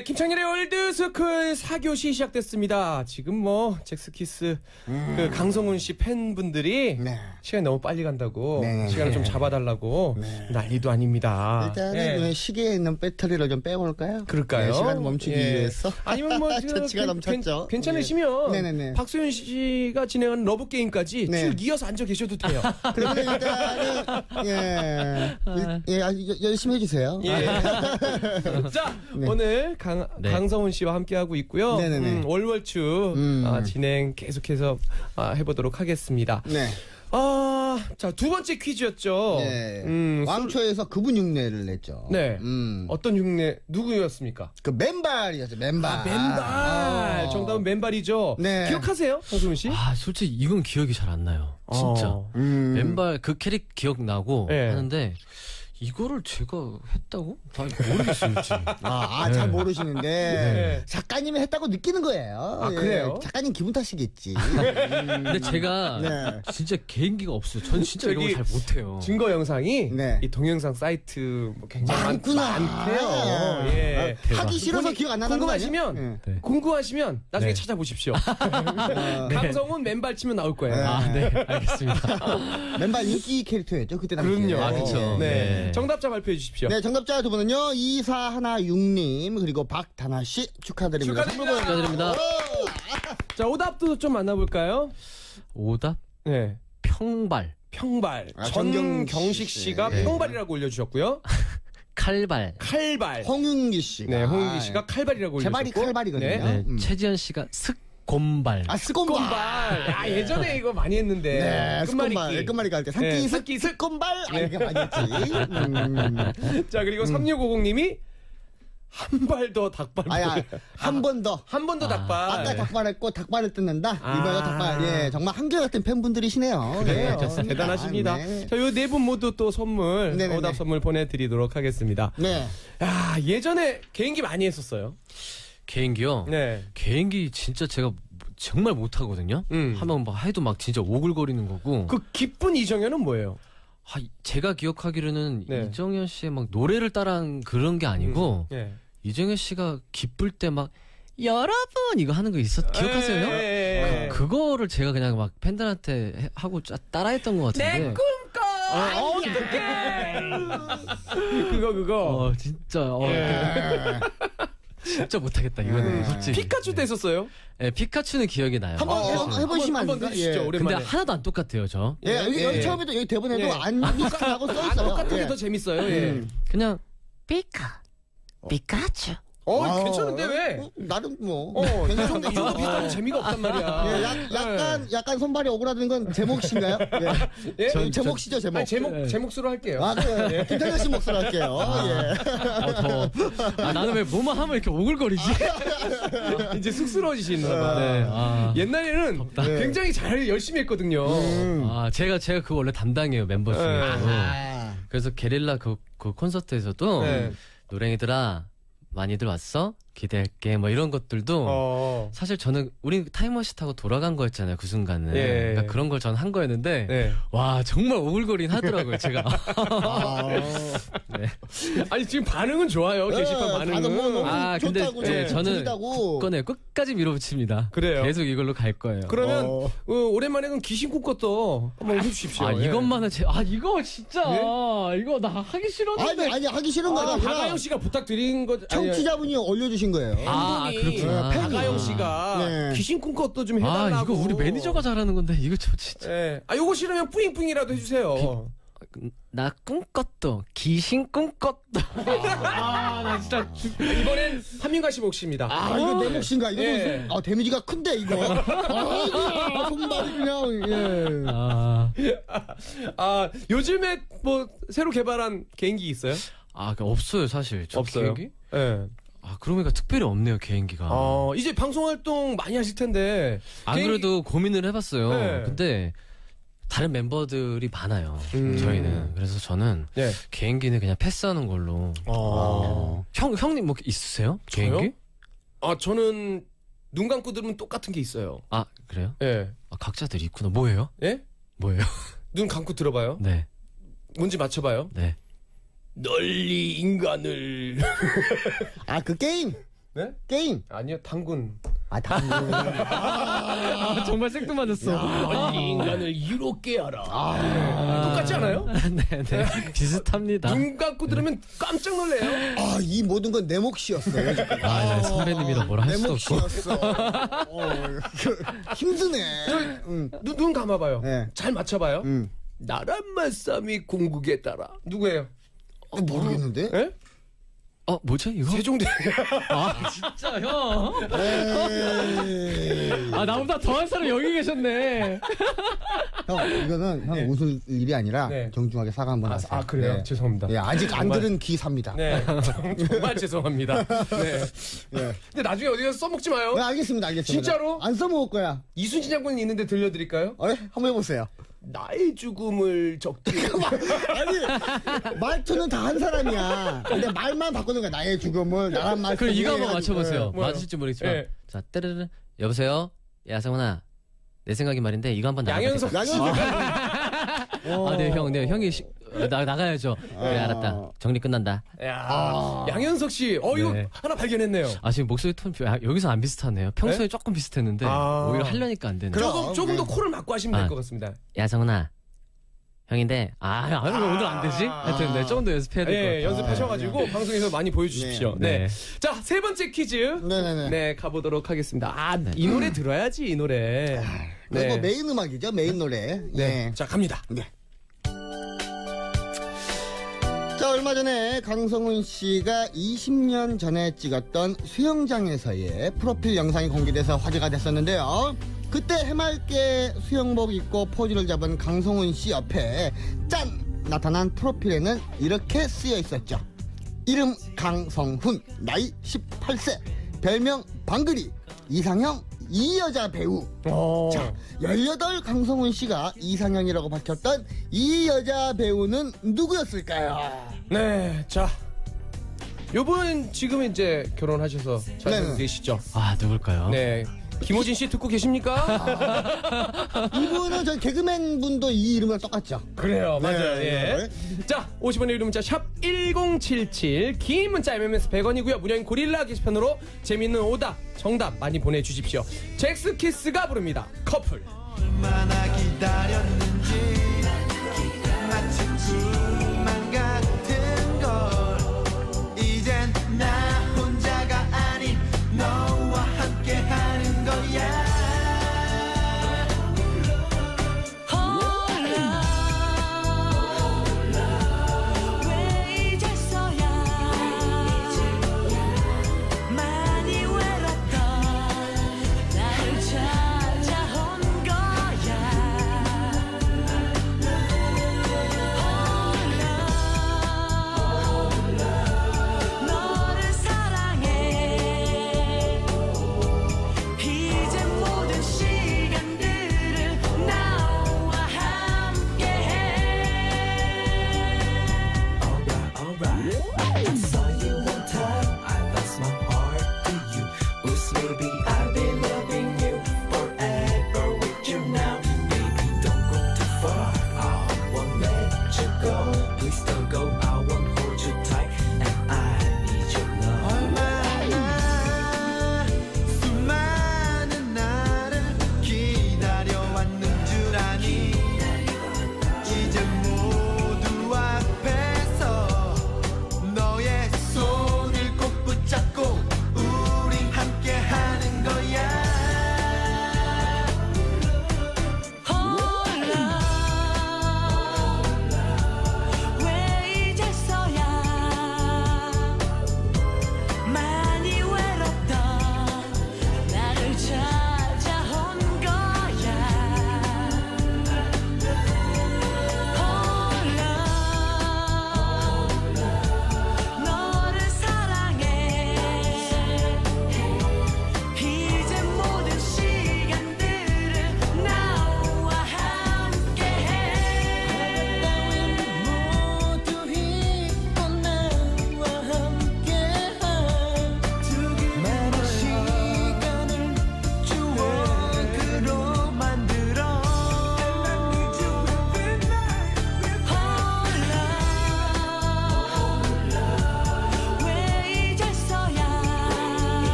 네, 김창렬의 올드스쿨 4교시 시작됐습니다. 지금 뭐 잭스키스 그 강성훈 씨 팬분들이 시간이 너무 빨리 간다고 시간을 좀 잡아달라고 난리도 아닙니다. 일단은 시계에 있는 배터리를 좀 빼볼까요? 그럴까요? 네, 시간을 멈추기 위해서. 아니면 뭐 처치가 넘쳤죠. 괜찮으시면 네네네. 박소연 씨가 진행하는 러브 게임까지 쭉 이어서 앉아 계셔도 돼요. 그러면 일단은 열심히 해주세요. 자, 오늘 강성훈 씨와 함께하고 있고요. 월월추 진행 계속해서 해보도록 하겠습니다. 네. 자, 두 번째 퀴즈였죠. 왕초에서 그분 흉내를 냈죠. 네. 어떤 흉내, 누구였습니까? 그 맨발이었죠, 맨발. 맨발. 정답은 맨발이죠. 네. 기억하세요, 박수훈 씨? 솔직히 이건 기억이 잘 안 나요. 진짜. 맨발 그 캐릭 기억나고 하는데 이거를 제가 했다고? 잘 모르겠어요, 지금. 잘 모르시는데 작가님이 했다고 느끼는 거예요. 그래요? 작가님 기분 탓이겠지. 근데 제가 진짜 개인기가 없어요. 전 진짜 이런 거 잘 못해요. 증거 영상이 이 동영상 사이트 뭐 굉장히 많대요. 예. 하기 싫어서 기억 안 나는 거 아니에요? 궁금하시면 나중에 찾아보십시오. 강성훈 맨발 치면 나올 거예요. 네, 알겠습니다. 맨발 인기 캐릭터였죠, 그때 당시에. 그럼요. 그렇죠. 네. 정답자 발표해 주십시오. 네, 정답자 두 분은요, 2416님, 그리고 박다나씨 축하드립니다. 축하드립니다. 자, 오답도 좀 만나볼까요? 오답? 네. 평발. 전경식 씨가 평발이라고 올려주셨고요. 칼발. 홍윤기 씨가. 네, 홍윤기 씨가 칼발이라고 올려주셨고. 제 발이 칼발이거든요. 네. 최지현 씨가 곤발. 스콘발. 예전에 이거 많이 했는데. 끝말잇기 할 때. 산기 스콘발. 이게 많이 했지. 자, 그리고 3650님이 한 발 더 닭발. 한 번 더. 한 번 더 닭발. 아까 닭발했고 닭발을 뜯는다. 이번에 닭발. 예, 정말 한결같은 팬분들이시네요. 네, 대단하십니다. 자, 요 네 분 모두 또 선물, 오답 선물 보내드리도록 하겠습니다. 네. 야, 예전에 개인기 많이 했었어요. 개인기요? 네. 개인기 진짜 제가 정말 못하거든요. 하면 막 해도 막 진짜 오글거리는 거고. 그 기쁜 이정현은 뭐예요? 제가 기억하기로는 이정현 씨의 막 노래를 따라한 그런 게 아니고 이정현 씨가 기쁠 때 막 여러분 이거 하는 거 기억하세요? 그거를 제가 그냥 막 팬들한테 하고 따라했던 것 같은데. 내 꿈꿔. 그거. 진짜. 진짜 못하겠다 이거는 솔직히. 피카츄도 했었어요? 네, 피카츄는 기억이 나요. 한번 해보시면 한번 해주시죠. 오랜만에. 근데 하나도 안 똑같아요 저. 여기 처음에도 여기 대본에도 안 똑같다고 써 있어요. 안 똑같은 게 더 재밌어요. 그냥 피카츄. 괜찮은데 왜? 나름 뭐. 괜찮은데 이거 비슷하고 재미가 없단 말이야. 약간 손발이 오그라드는 건 제 몫인가요? 제 몫이죠, 제 몫. 제 몫으로 할게요. 그래. 김태현 씨 몫으로 할게요. 나는 왜 뭐만 하면 이렇게 오글거리지? 이제 쑥스러워지시나 봐. 옛날에는 굉장히 열심히 했거든요. 제가 그거 원래 담당이에요, 멤버 중에서. 그래서 게릴라 그 콘서트에서도 노랭이들아 많이들 왔어? 기대할게 뭐 이런 것들도 사실 저는 우리 타임머신 타고 돌아간 거였잖아요 그 순간은. 그러니까 그런 걸 전 한 거였는데 와 정말 오글거리긴 하더라고요 제가. 아니 지금 반응은 좋아요. 게시판 반응은. 근데 저는 굳건해요. 끝까지 밀어붙입니다. 그래요. 계속 이걸로 갈 거예요. 그러면 오랜만에 귀신꿈 것도 한번 해주십시오. 이것만은 이거 진짜 이거 나 하기 싫었는데. 아니 하기 싫은 거 아니라 박아영 씨가 부탁드린 거. 청취자분이 올려주신 거예요. 그렇구나. 박아영 씨가 귀신꿈 것도 좀 해달라고. 이거 우리 매니저가 잘하는 건데 이거 저 진짜. 요거 싫으면 뿌잉뿌잉이라도 해주세요. 나 꿈꿨도 귀신 꿈꿨도. 나 진짜 이번엔 한민가 씨 몫입니다. 이거 내 몫인가? 이거 데미지가 큰데 이거. 손발이 그냥. 요즘에 뭐 새로 개발한 개인기 있어요? 없어요 사실. 없어요. 개인기? 그러니까 특별히 없네요 개인기가. 이제 방송 활동 많이 하실 텐데. 안 그래도 고민을 해봤어요. 근데 다른 멤버들이 많아요. 저희는. 그래서 저는 개인기는 그냥 패스하는 걸로. 형님 뭐 있으세요? 개인기? 저는 눈 감고 들으면 똑같은 게 있어요. 그래요? 네. 각자들 있구나. 뭐예요? 예? 뭐예요? 눈 감고 들어봐요. 네. 뭔지 맞춰봐요. 네. 널리 인간을. 그 게임. 네? 게임. 아니요, 당군. 당군. 정말 생뚱맞았어. 인간을 이롭게 하라. 똑같지 않아요? 네, 비슷합니다. 눈 감고 들으면 깜짝 놀래요. 이 모든 건 내 몫이었어요. 나 선배님이라 뭐라 할 수도 없고. 몫이었어. 힘드네. 눈 감아봐요. 네. 잘 맞춰봐요. 나란만 쌈이 궁극에 따라. 누구예요? 모르겠는데? 예? 뭐죠 이거? 세종대. 진짜 형. 나보다 더한 사람 여기 계셨네. 형 이거는 형 웃을 일이 아니라 정중하게 사과 한번 하세요. 그래요? 죄송합니다. 네, 아직 안 들은 기사입니다. 네, 정말 죄송합니다. 네. 근데 나중에 어디 가서 써먹지 마요. 네, 알겠습니다. 진짜로? 안 써먹을 거야. 이순신 장군 있는데 들려드릴까요? 한번 해보세요. 나의 죽음을 적지. 아니 말투는 다 한 사람이야. 근데 말만 바꾸는 거야. 나의 죽음을 나란 말. 그럼 이거 한번 맞춰보세요. 맞으실지 모르겠지만. 자, 따르르. 여보세요. 야 성훈아. 내 생각이 말인데 이거 한번 양현석. 네 형, 네 형이 나가야죠. 그래 알았다. 정리 끝난다. 양현석 씨. 이거 하나 발견했네요. 지금 목소리 톤 여기서 안 비슷하네요. 평소에 조금 비슷했는데 오히려 하려니까 안 되네. 조금 더 코를 막고 하시면 될 것 같습니다. 야 성훈아. 형인데 오늘 안 되지? 하여튼 네, 조금 더 연습해야 될 것 같아요. 연습하셔가지고 방송에서 많이 보여주십시오. 네. 자, 세 번째 퀴즈. 네, 가보도록 하겠습니다. 이 노래 들어야지, 이 노래. 뭐 메인 음악이죠, 메인 노래. 네. 자, 갑니다. 네. 자, 얼마 전에 강성훈 씨가 20년 전에 찍었던 수영장에서의 프로필 영상이 공개돼서 화제가 됐었는데요. 그때 해맑게 수영복 입고 포즈를 잡은 강성훈 씨 옆에 짠! 나타난 프로필에는 이렇게 쓰여 있었죠. 이름 강성훈, 나이 18세, 별명 방글이, 이상형 이여자 배우. 자, 18 강성훈 씨가 이상형이라고 밝혔던 이 여자 배우는 누구였을까요? 네, 자, 요분 지금 이제 결혼하셔서 잘 살고 계시죠? 누굴까요? 네, 김호진 씨 듣고 계십니까? 이분은 저 개그맨 분도 이 이름이랑 똑같죠? 그래요, 맞아요. 예. 자, 50원의 유료 문자 샵 1077, 긴 문자 MMS 100원이고요. 무료인 고릴라 게시판으로 재밌는 오답, 정답 많이 보내주십시오. 잭스키스가 부릅니다. 커플. 얼마나 기다렸는지 마치 꿈만 같은 걸 이젠 나 혼자가 아닌 너와 함께 하는 거야. 왜 이제서야 많이 외롭던 나를 찾아온 거야.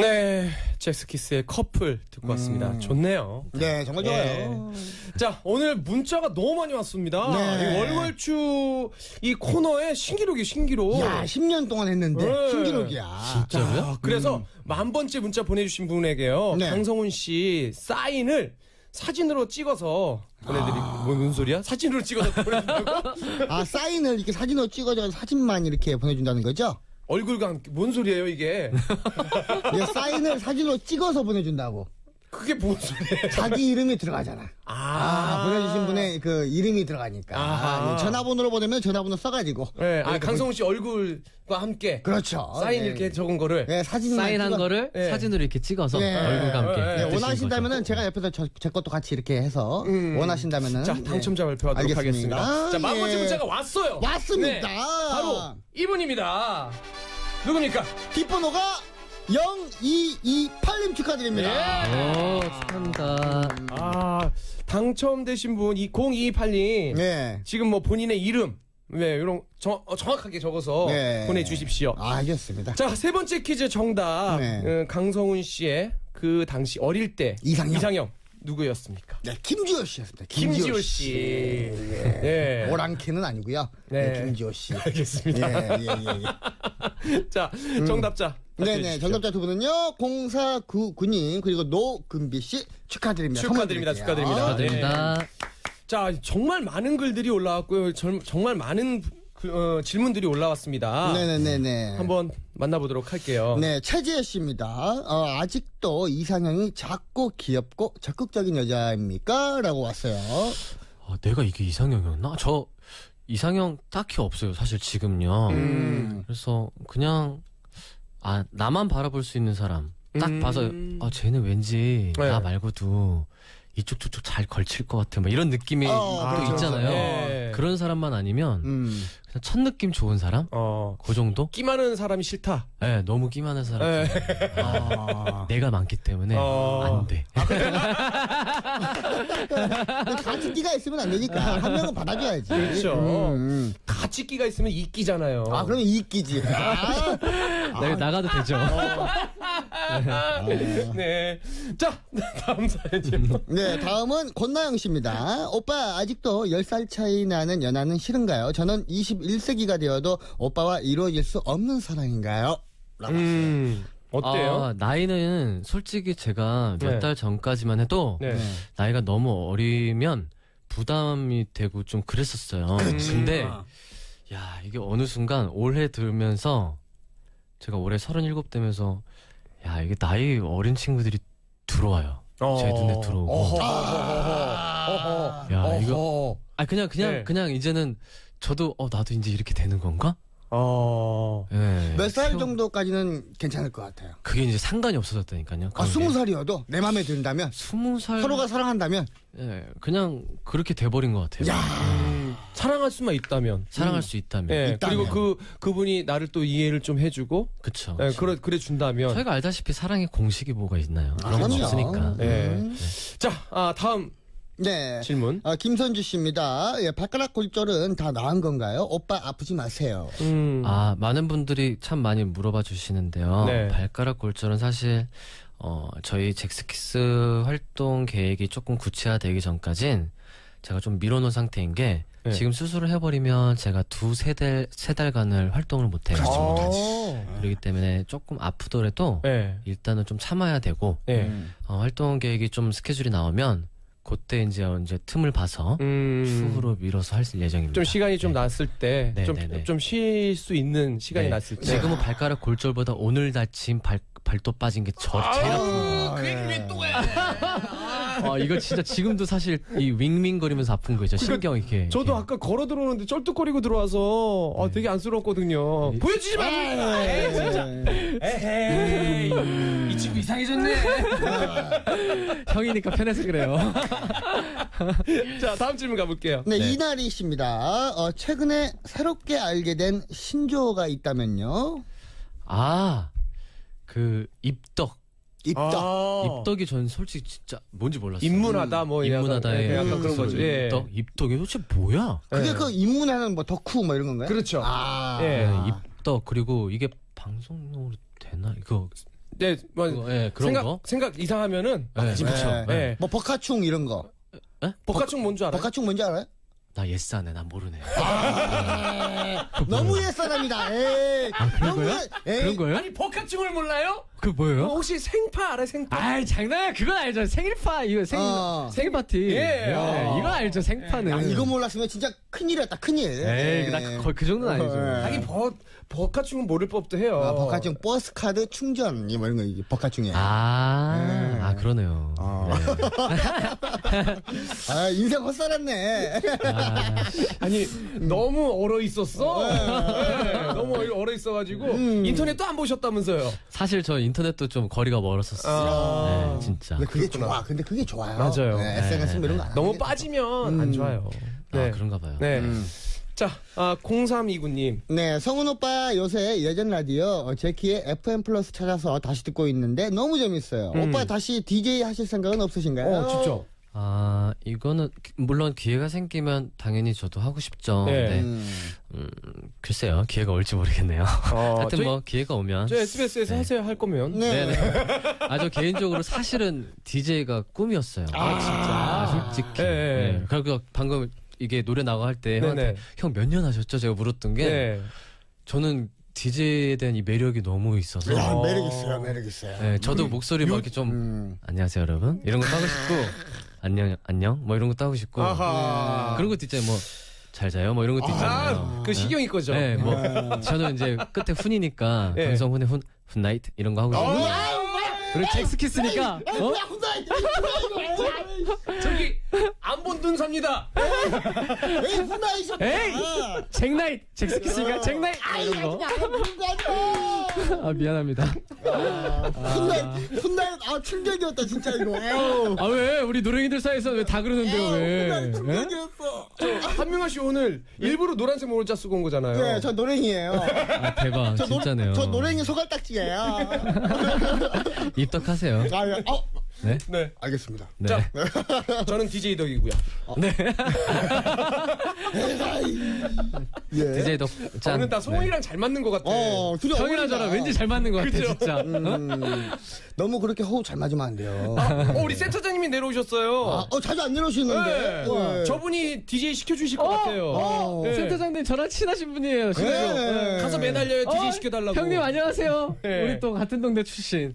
네, 잭스키스의 커플 듣고 왔습니다. 좋네요. 네, 정말 좋아요. 자, 오늘 문자가 너무 많이 왔습니다. 네. 이 월월추 이 코너에 신기록이 신기록. 야, 10년 동안 했는데 신기록이야. 자, 그래서 1000번째 문자 보내주신 분에게요. 네. 강성훈 씨 사인을 사진으로 찍어서 보내드리고 뭔 소리야? 사진으로 찍어서 보내준다고? 아, 사인을 이렇게 사진으로 찍어서 사진만 이렇게 보내준다는 거죠? 얼굴과 함께 뭔 소리예요 이게? 네, 사인을 사진으로 찍어서 보내준다고. 그게 뭔 소리예요? 자기 이름이 들어가잖아. 보내주신 분의 그 이름이 들어가니까. 네, 전화번호로 보내면 전화번호 써가지고. 네, 강성훈 씨 얼굴과 함께. 그렇죠. 사인 네. 이렇게 적은 거를. 네, 사인한 거를 사진으로 이렇게 찍어서 얼굴과 함께. 네, 원하신다면은 제가 옆에서 제 것도 같이 이렇게 해서 원하신다면은. 자, 당첨자 발표하도록 하겠습니다. 자, 1000번째 문자가 왔어요. 왔습니다. 네, 바로 이분입니다. 누굽니까? 뒷번호가 0228님 축하드립니다. 오, 축하합니다. 당첨되신 분 0228님. 네. 지금 뭐 본인의 이름, 네, 이런 정확하게 적어서 네. 보내주십시오. 알겠습니다. 자, 세 번째 퀴즈 정답. 강성훈 씨의 그 당시 어릴 때 이상형 누구였습니까? 네, 김지호 씨였습니다. 김지호 씨. 예. 오랑캐는 아니고요. 네, 김지호 씨. 알겠습니다. 예. 자, 정답자. 네네, 정답자 두 분은요, 0499님, 그리고 노금비 씨 축하드립니다. 축하드립니다. 축하드립니다. 네. 자, 정말 많은 글들이 올라왔고요. 정말 많은 질문들이 올라왔습니다. 네네네네. 한번 만나보도록 할게요. 네, 최지혜 씨입니다. 아직도 이상형이 작고 귀엽고 적극적인 여자입니까? 라고 왔어요. 내가 이게 이상형이었나? 저 이상형 딱히 없어요. 사실 지금요. 그래서 그냥 나만 바라볼 수 있는 사람 딱 봐서 쟤는 왠지 나 말고도 이쪽 저쪽 잘 걸칠 것 같아. 막 이런 느낌이 또 있잖아요. 네. 그런 사람만 아니면 그냥 첫 느낌 좋은 사람? 그 정도? 끼 많은 사람이 싫다. 네, 너무 끼 많은 사람. 내가 많기 때문에 안 돼. 같이 끼가 있으면 안 되니까 한 명은 받아줘야지. 그렇죠. 같이 끼가 있으면 이끼잖아요. 그러면 이끼지. 나가도 되죠. 네. 자, 다음 사연이요. 네, 다음은 권나영 씨입니다. 오빠, 아직도 10살 차이 나는 연하는 싫은가요? 저는 21세기가 되어도 오빠와 이루어질 수 없는 사랑인가요? 라고 어때요? 나이는 솔직히 제가 몇 네. 달 전까지만 해도 나이가 너무 어리면 부담이 되고 좀 그랬었어요. 근데 이게 어느 순간 올해 들면서 제가 올해 37 되면서 이게 나이 어린 친구들이 들어와요. 제 눈에 들어오고. 이거 그냥 이제는 저도 나도 이제 이렇게 되는 건가? 네. 몇 살 정도까지는 괜찮을 것 같아요. 그게 이제 상관이 없어졌다니까요. 20살이어도 내 마음에 든다면 20살 서로가 사랑한다면 그냥 그렇게 돼버린 것 같아요. 사랑할 수만 있다면. 사랑할 수 있다면. 네, 그리고 그분이 나를 또 이해를 좀 해주고. 그쵸. 네, 그래 준다면. 저희가 알다시피 사랑의 공식이 뭐가 있나요? 그런 건 그럼요. 없으니까. 자, 다음. 네. 질문. 김선주 씨입니다. 발가락 골절은 다 나은 건가요? 오빠 아프지 마세요. 많은 분들이 참 많이 물어봐 주시는데요. 네. 발가락 골절은 사실 저희 잭스키스 활동 계획이 조금 구체화되기 전까진 제가 좀 미뤄놓은 상태인 게 지금 수술을 해버리면 제가 세 달간을 활동을 못해요. 그렇기 때문에 조금 아프더라도 일단은 좀 참아야 되고 활동 계획이 좀 스케줄이 나오면 그때 이제 틈을 봐서 추후로 미뤄서 할 예정입니다. 좀 시간이 좀 났을 때, 좀 쉴 수 있는 시간이 났을 때. 지금은 발가락 골절보다 오늘 다친 발도 빠진 게 제일 아픈 그 얘기 왜 또 해? 이거 진짜 지금도 사실 이 윙윙거리면서 아픈 거죠. 신경 이렇게. 저도 아까 걸어 들어오는데 쩔뚝거리고 들어와서 되게 안쓰럽거든요. 보여주지 마! 에이, 진짜. 에헤이. 이 친구 이상해졌네. 형이니까 편해서 그래요. 자, 다음 질문 가볼게요. 네, 이나리 씨입니다. 최근에 새롭게 알게 된 신조어가 있다면요? 그 입덕. 입덕이 전 솔직히 진짜 뭔지 몰랐어요. 입문하다 뭐 입문하다의 약간 그런 거죠. 입덕이 도대체 뭐야? 그게 그 입문하는 뭐 덕후 뭐 이런 건가요? 그렇죠. 입덕 그리고 이게 방송용으로 되나? 이거 네, 뭐 그런 생각 이상하면은 그렇죠. 네. 뭐 버카충 이런 거. 버카충 뭔지 알아요? 버카충 뭔지 알아요? 나 예스하네. 난 모르네. 너무 옛사람이다. 에이. 그런 거요? 그런 거예요? 아니 버카충을 몰라요? 그 뭐예요? 혹시 생파 알아요? 생파? 아이 장난이야. 그건 알죠. 생일파 이거 생일 파티. 예. 이거 알죠. 생파는. 아, 이거 몰랐으면 진짜 큰일이었다. 큰일. 에이, 나 거의 그 정도는 아니죠. 하긴 버카충은 모를 법도 해요. 버카충 버스 카드 충전 뭐 이런 거 이게 버카충이에요. 아 그러네요. 아, 인생 헛살았네. 아니 너무 얼어 있었어. 너무 얼어 있어가지고 인터넷도 안 보셨다면서요? 사실 저 인터넷도 좀 거리가 멀었었어요. 네, 진짜. 근데 그게 좋아. 근데 그게 좋아요. 맞아요. 네, SNS 뭐 이런 거 안 너무 하는 게 빠지면 안 좋아요. 아 그런가 봐요. 네. 자, 0329님. 네, 성훈 오빠 요새 예전 라디오 제키의 FM 플러스 찾아서 다시 듣고 있는데 너무 재밌어요. 오빠 다시 DJ 하실 생각은 없으신가요? 진짜. 아 이거는 물론 기회가 생기면 당연히 저도 하고 싶죠. 네. 근데 글쎄요 기회가 올지 모르겠네요. 하여튼 뭐 기회가 오면 저 SBS에서 하세요 할 거면. 네. 저 개인적으로 사실은 DJ가 꿈이었어요. 진짜. 솔직히. 네. 그리고 방금 이게 노래 나가 할 때 형한테 형 몇 년 하셨죠? 제가 물었던 게 저는 DJ에 대한 이 매력이 너무 있어서. 야, 매력 있어요. 매력 있어요. 네, 저도 목소리 막 이렇게 좀 안녕하세요 여러분 이런 것도 하고 싶고 안녕 뭐 이런 것도 하고 싶고 그런 것도 있잖아요. 뭐 잘 자요 뭐 이런 것도 있잖아요. 그 시경이 거죠. 네, 뭐 저는 이제 끝에 훈이니까 강성훈의 훈나이트 이런 거 하고 싶고. 그리고 잭스키스니까 저기 안 본 눈삽니다. 에이 잭나이트 잭스키스니까 잭나이트 이런 거. 아 미안합니다. 훈나잇 충격이었다 진짜 이거. 아 왜 우리 노랭이들 사이에서 왜 다 그러는데요 왜? 충격이었어. 한명아 씨 오늘 일부러 노란색 모자 쓰고 온 거잖아요. 네, 저 노랭이에요. 아 대박 진짜네요. 저 노랭이 소갈딱지예요. 입덕하세요. 네? 네. 알겠습니다. 네. 자, 저는 DJ 덕이고요. 네. DJ 덕. 오늘 다 성훈이랑 잘 맞는 것 같아. 둘이 형이랑 저랑 왠지 잘 맞는 것 같아 그죠? 진짜. 너무 그렇게 호흡 잘 맞으면 안 돼요. 우리 센터장님이 내려오셨어요. 자주 안 내려오시는데. 네. 저분이 DJ 시켜주실 것 같아요. 네. 센터장님 저랑 친하신 분이에요. 네. 가서 매달려요. DJ 시켜달라고. 형님 안녕하세요. 네. 우리 또 같은 동네 출신.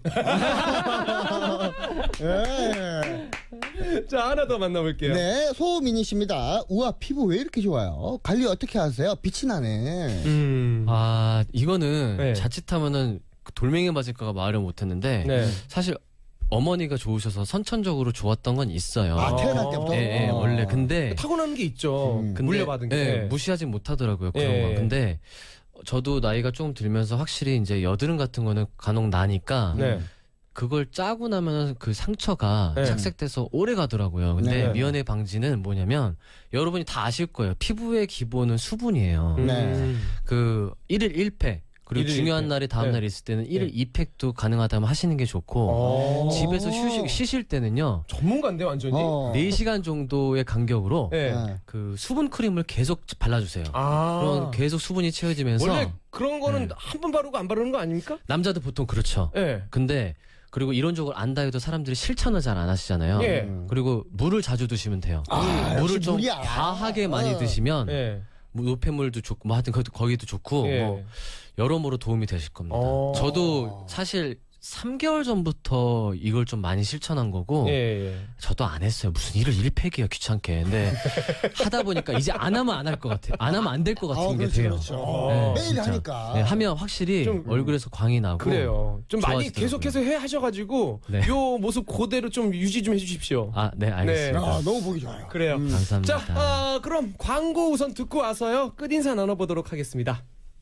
자 하나 더 만나볼게요. 네, 소미니 씨입니다. 우와 피부 왜 이렇게 좋아요? 관리 어떻게 하세요? 빛이 나네. 아 이거는 자칫하면은 돌멩이 맞을까가 말을 못했는데 사실 어머니가 좋으셔서 선천적으로 좋았던 건 있어요. 태어날 때부터. 네, 원래 근데 타고나는 게 있죠. 근데, 물려받은 게. 무시하지 못하더라고요 그런 거. 근데 저도 나이가 조금 들면서 확실히 이제 여드름 같은 거는 간혹 나니까. 그걸 짜고 나면 그 상처가 착색돼서 오래 가더라고요. 근데 미연의 방지는 뭐냐면 여러분이 다 아실 거예요. 피부의 기본은 수분이에요. 그 1일 1팩 그리고 중요한 1일 날이 다음 날 있을 때는 1일 2팩도 가능하다면 하시는 게 좋고 집에서 쉬실 때는요. 전문가인데 완전히 4시간 정도의 간격으로 그 수분 크림을 계속 발라주세요. 그럼 계속 수분이 채워지면서 원래 그런 거는 한 번 바르고 안 바르는 거 아닙니까? 남자도 보통 그렇죠. 근데 그리고 이론적으로 안다 해도 사람들이 실천을 잘 안 하시잖아요. 그리고 물을 자주 드시면 돼요. 물을 좀 과하게 많이 드시면 노폐물도 좋고 뭐 하여튼 거기도 좋고 뭐 여러모로 도움이 되실 겁니다. 저도 사실 3개월 전부터 이걸 좀 많이 실천한 거고 저도 안 했어요. 무슨 일을 1팩이에요 귀찮게. 근데 하다 보니까 이제 안 하면 안 할 것 같아요. 안 하면 안 될 것 같은 게 돼요. 네, 매일 진짜. 하니까. 네, 하면 확실히 좀, 얼굴에서 광이 나고 그래요. 좀 많이 좋아지더라고요. 계속해서 하셔가지고 요 모습 그대로 좀 유지 좀 해주십시오. 아, 네 알겠습니다. 너무 보기 좋아요. 그래요. 감사합니다. 자, 그럼 광고 우선 듣고 와서요. 끝인사 나눠보도록 하겠습니다.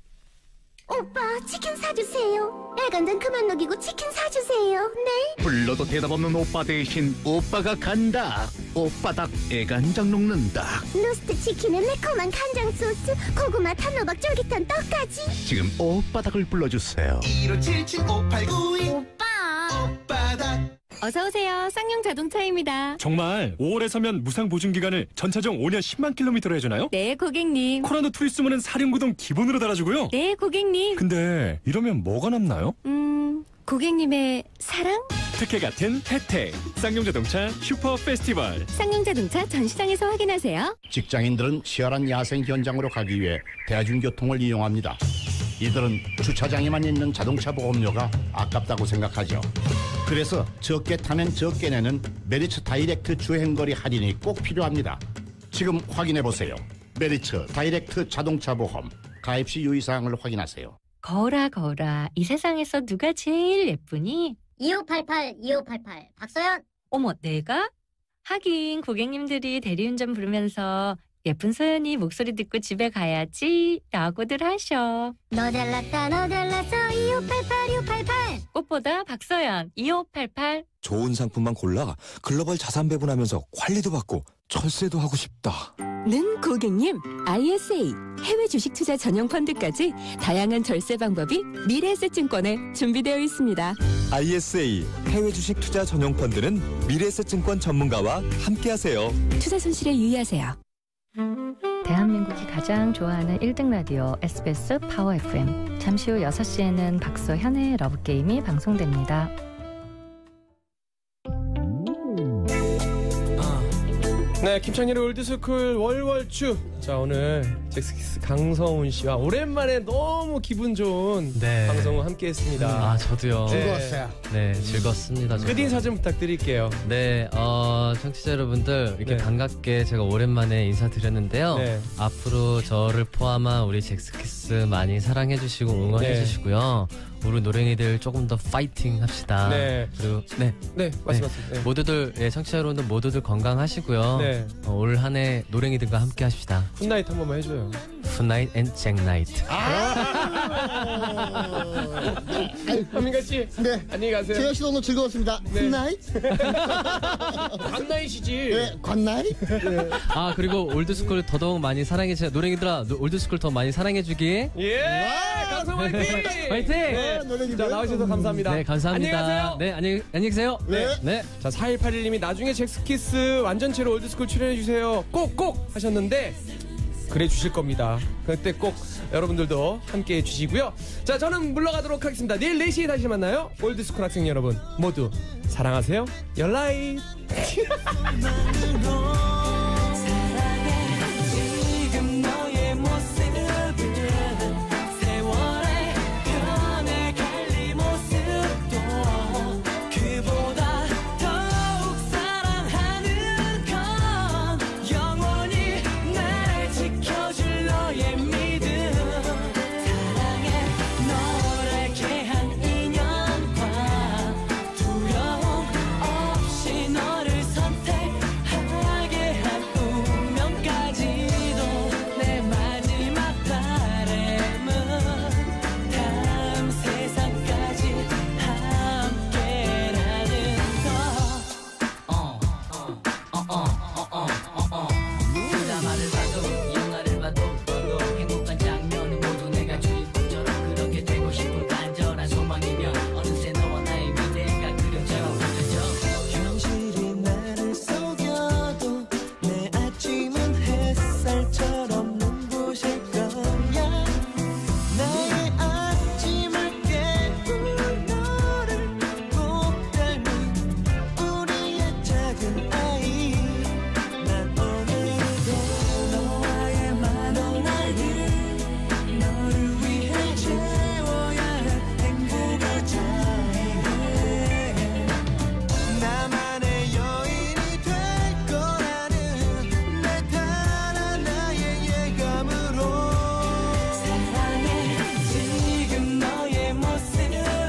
오빠 치킨 사주세요. 애간장 그만 먹이고 치킨 사주세요. 네. 불러도 대답 없는 오빠 대신 오빠가 간다. 오빠닭 애간장 녹는다. 로스트 치킨에 매콤한 간장 소스, 고구마 탄호박 쫄깃한 떡까지. 지금 오빠닭을 불러주세요. 1577-5892 오빠. 오빠닭. 어서 오세요. 쌍용 자동차입니다. 정말 5월에 사면 무상 보증 기간을 전차종 5년 10만 킬로미터로 해주나요? 네, 고객님. 코라노 투리스모는 사륜구동 기본으로 달아주고요. 네, 고객님. 근데 이러면 뭐가 남나요? 고객님의 사랑? 특혜 같은 혜택. 쌍용자동차 슈퍼 페스티벌. 쌍용자동차 전시장에서 확인하세요. 직장인들은 치열한 야생 현장으로 가기 위해 대중교통을 이용합니다. 이들은 주차장에만 있는 자동차 보험료가 아깝다고 생각하죠. 그래서 적게 타면 적게 내는 메리츠 다이렉트 주행거리 할인이 꼭 필요합니다. 지금 확인해보세요. 메리츠 다이렉트 자동차 보험. 가입 시 유의사항을 확인하세요. 거라 이 세상에서 누가 제일 예쁘니? 2588 박소연. 어머, 내가? 하긴 고객님들이 대리운전 부르면서 예쁜 소연이 목소리 듣고 집에 가야지 라고들 하셔. 너 달랐다 너 달랐어 2588 꽃보다 박소연 2588. 좋은 상품만 골라 글로벌 자산 배분하면서 관리도 받고 철세도 하고 싶다. 는 고객님, ISA 해외 주식 투자 전용 펀드까지 다양한 절세 방법이 미래에셋증권에 준비되어 있습니다. ISA 해외 주식 투자 전용 펀드는 미래에셋증권 전문가와 함께하세요. 투자 손실에 유의하세요. 대한민국이 가장 좋아하는 1등 라디오 SBS 파워 FM. 잠시 후 6시에는 박소현의 러브게임이 방송됩니다. 네, 김창렬의 올드스쿨 월월추. 자, 오늘 잭스키스 강성훈 씨와 오랜만에 너무 기분 좋은 방송을 함께 했습니다. 아, 저도요. 즐거웠어요. 네, 즐겁습니다. 저도. 끝인사 좀 부탁드릴게요. 네, 청취자 여러분들 이렇게 반갑게 제가 오랜만에 인사드렸는데요. 네. 앞으로 저를 포함한 우리 잭스키스 많이 사랑해주시고 응원해주시고요. 우리 노랭이들 조금 더 파이팅 합시다. 네. 그리고 말씀하세요. 네. 모두들 청취자 여러분들 모두들 건강하시고요. 네. 올 한 해 노랭이들과 함께 합시다. 굿나잇 한 번만 해줘요. 굿나잇 앤 잭나잇. 한민가 씨. 네. 안녕히 가세요. 재현 씨도 오늘 즐거웠습니다. 굿나잇. 굿나잇이지. 네, 굿나잇. 네. 아, 그리고 올드스쿨 더더욱 많이 사랑해주세요. 노랭이들아, 올드스쿨 더 많이 사랑해주기. 예. 강성 화이팅. 화이팅. 네. 자, 나와주셔서 감사합니다. 네, 감사합니다. 안녕히 가세요. 네, 안녕히 계세요. 네. 자, 4181님이 나중에 잭스키스 완전체로 올드스쿨 출연해주세요. 꼭 하셨는데 그래 주실 겁니다. 그때 꼭 여러분들도 함께 해주시고요. 자, 저는 물러가도록 하겠습니다. 내일 4시에 다시 만나요. 올드스쿨 학생 여러분 모두 사랑하세요. 연라이. 지금 너의 모습을 세월에 변해갈 네 모습도 그보다 더욱 사랑하는 건 영원히 날 지켜줄 너의 믿음. 사랑해 너에게 한 인연과 두려움 없이 너를 선택하게 한 운명까지도 내 마지막 바람은 다음 세상까지 함께라는 드라마를 봐도 영화를 봐도 행복한 장면은 모두 내가 주인공처럼 그렇게 되고 싶은 간절한 소망이면 어느새 너와 나의 미래가 그려져 현실이 나를 속여도 내 아침은 햇살처럼 눈부실 거야. 나의 아침을 깨울 너를 꼭 닮은 우리의 작은 아이. 난 오늘도 너와의 많은 날들 너를 위해 채워야 할 행복을 자랑해. 나만의 여인이 될 거라는 내 단 하나의 예감으로 사랑해. 지금 너의 모습은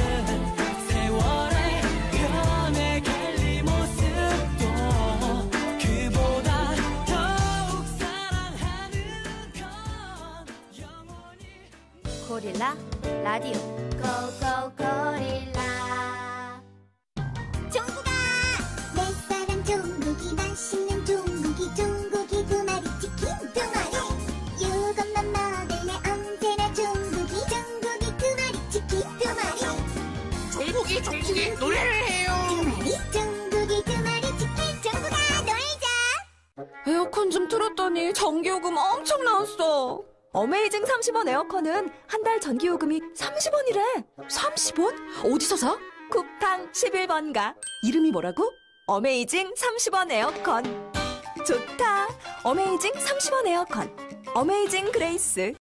세월에 변해갈 네 모습도 그보다 더욱 사랑하는 고릴라 라디오. 고고 고릴라. 종국아 내 사랑 종국이 맛있는 종국이 두 마리 치킨 두 마리 이것만 먹을래 언제나 종국이 두 마리 치킨 두 마리 종국이 노래를 해요. 두 마리 종국이 두 마리 치킨. 종국아 놀자. 에어컨 좀 틀었더니 전기요금 엄청 나왔어. 어메이징 30원 에어컨은 한 달 전기요금이 30원이래. 30원? 어디서 사? 쿠팡 11번가. 이름이 뭐라고? 어메이징 30원 에어컨. 좋다. 어메이징 30원 에어컨. 어메이징 그레이스.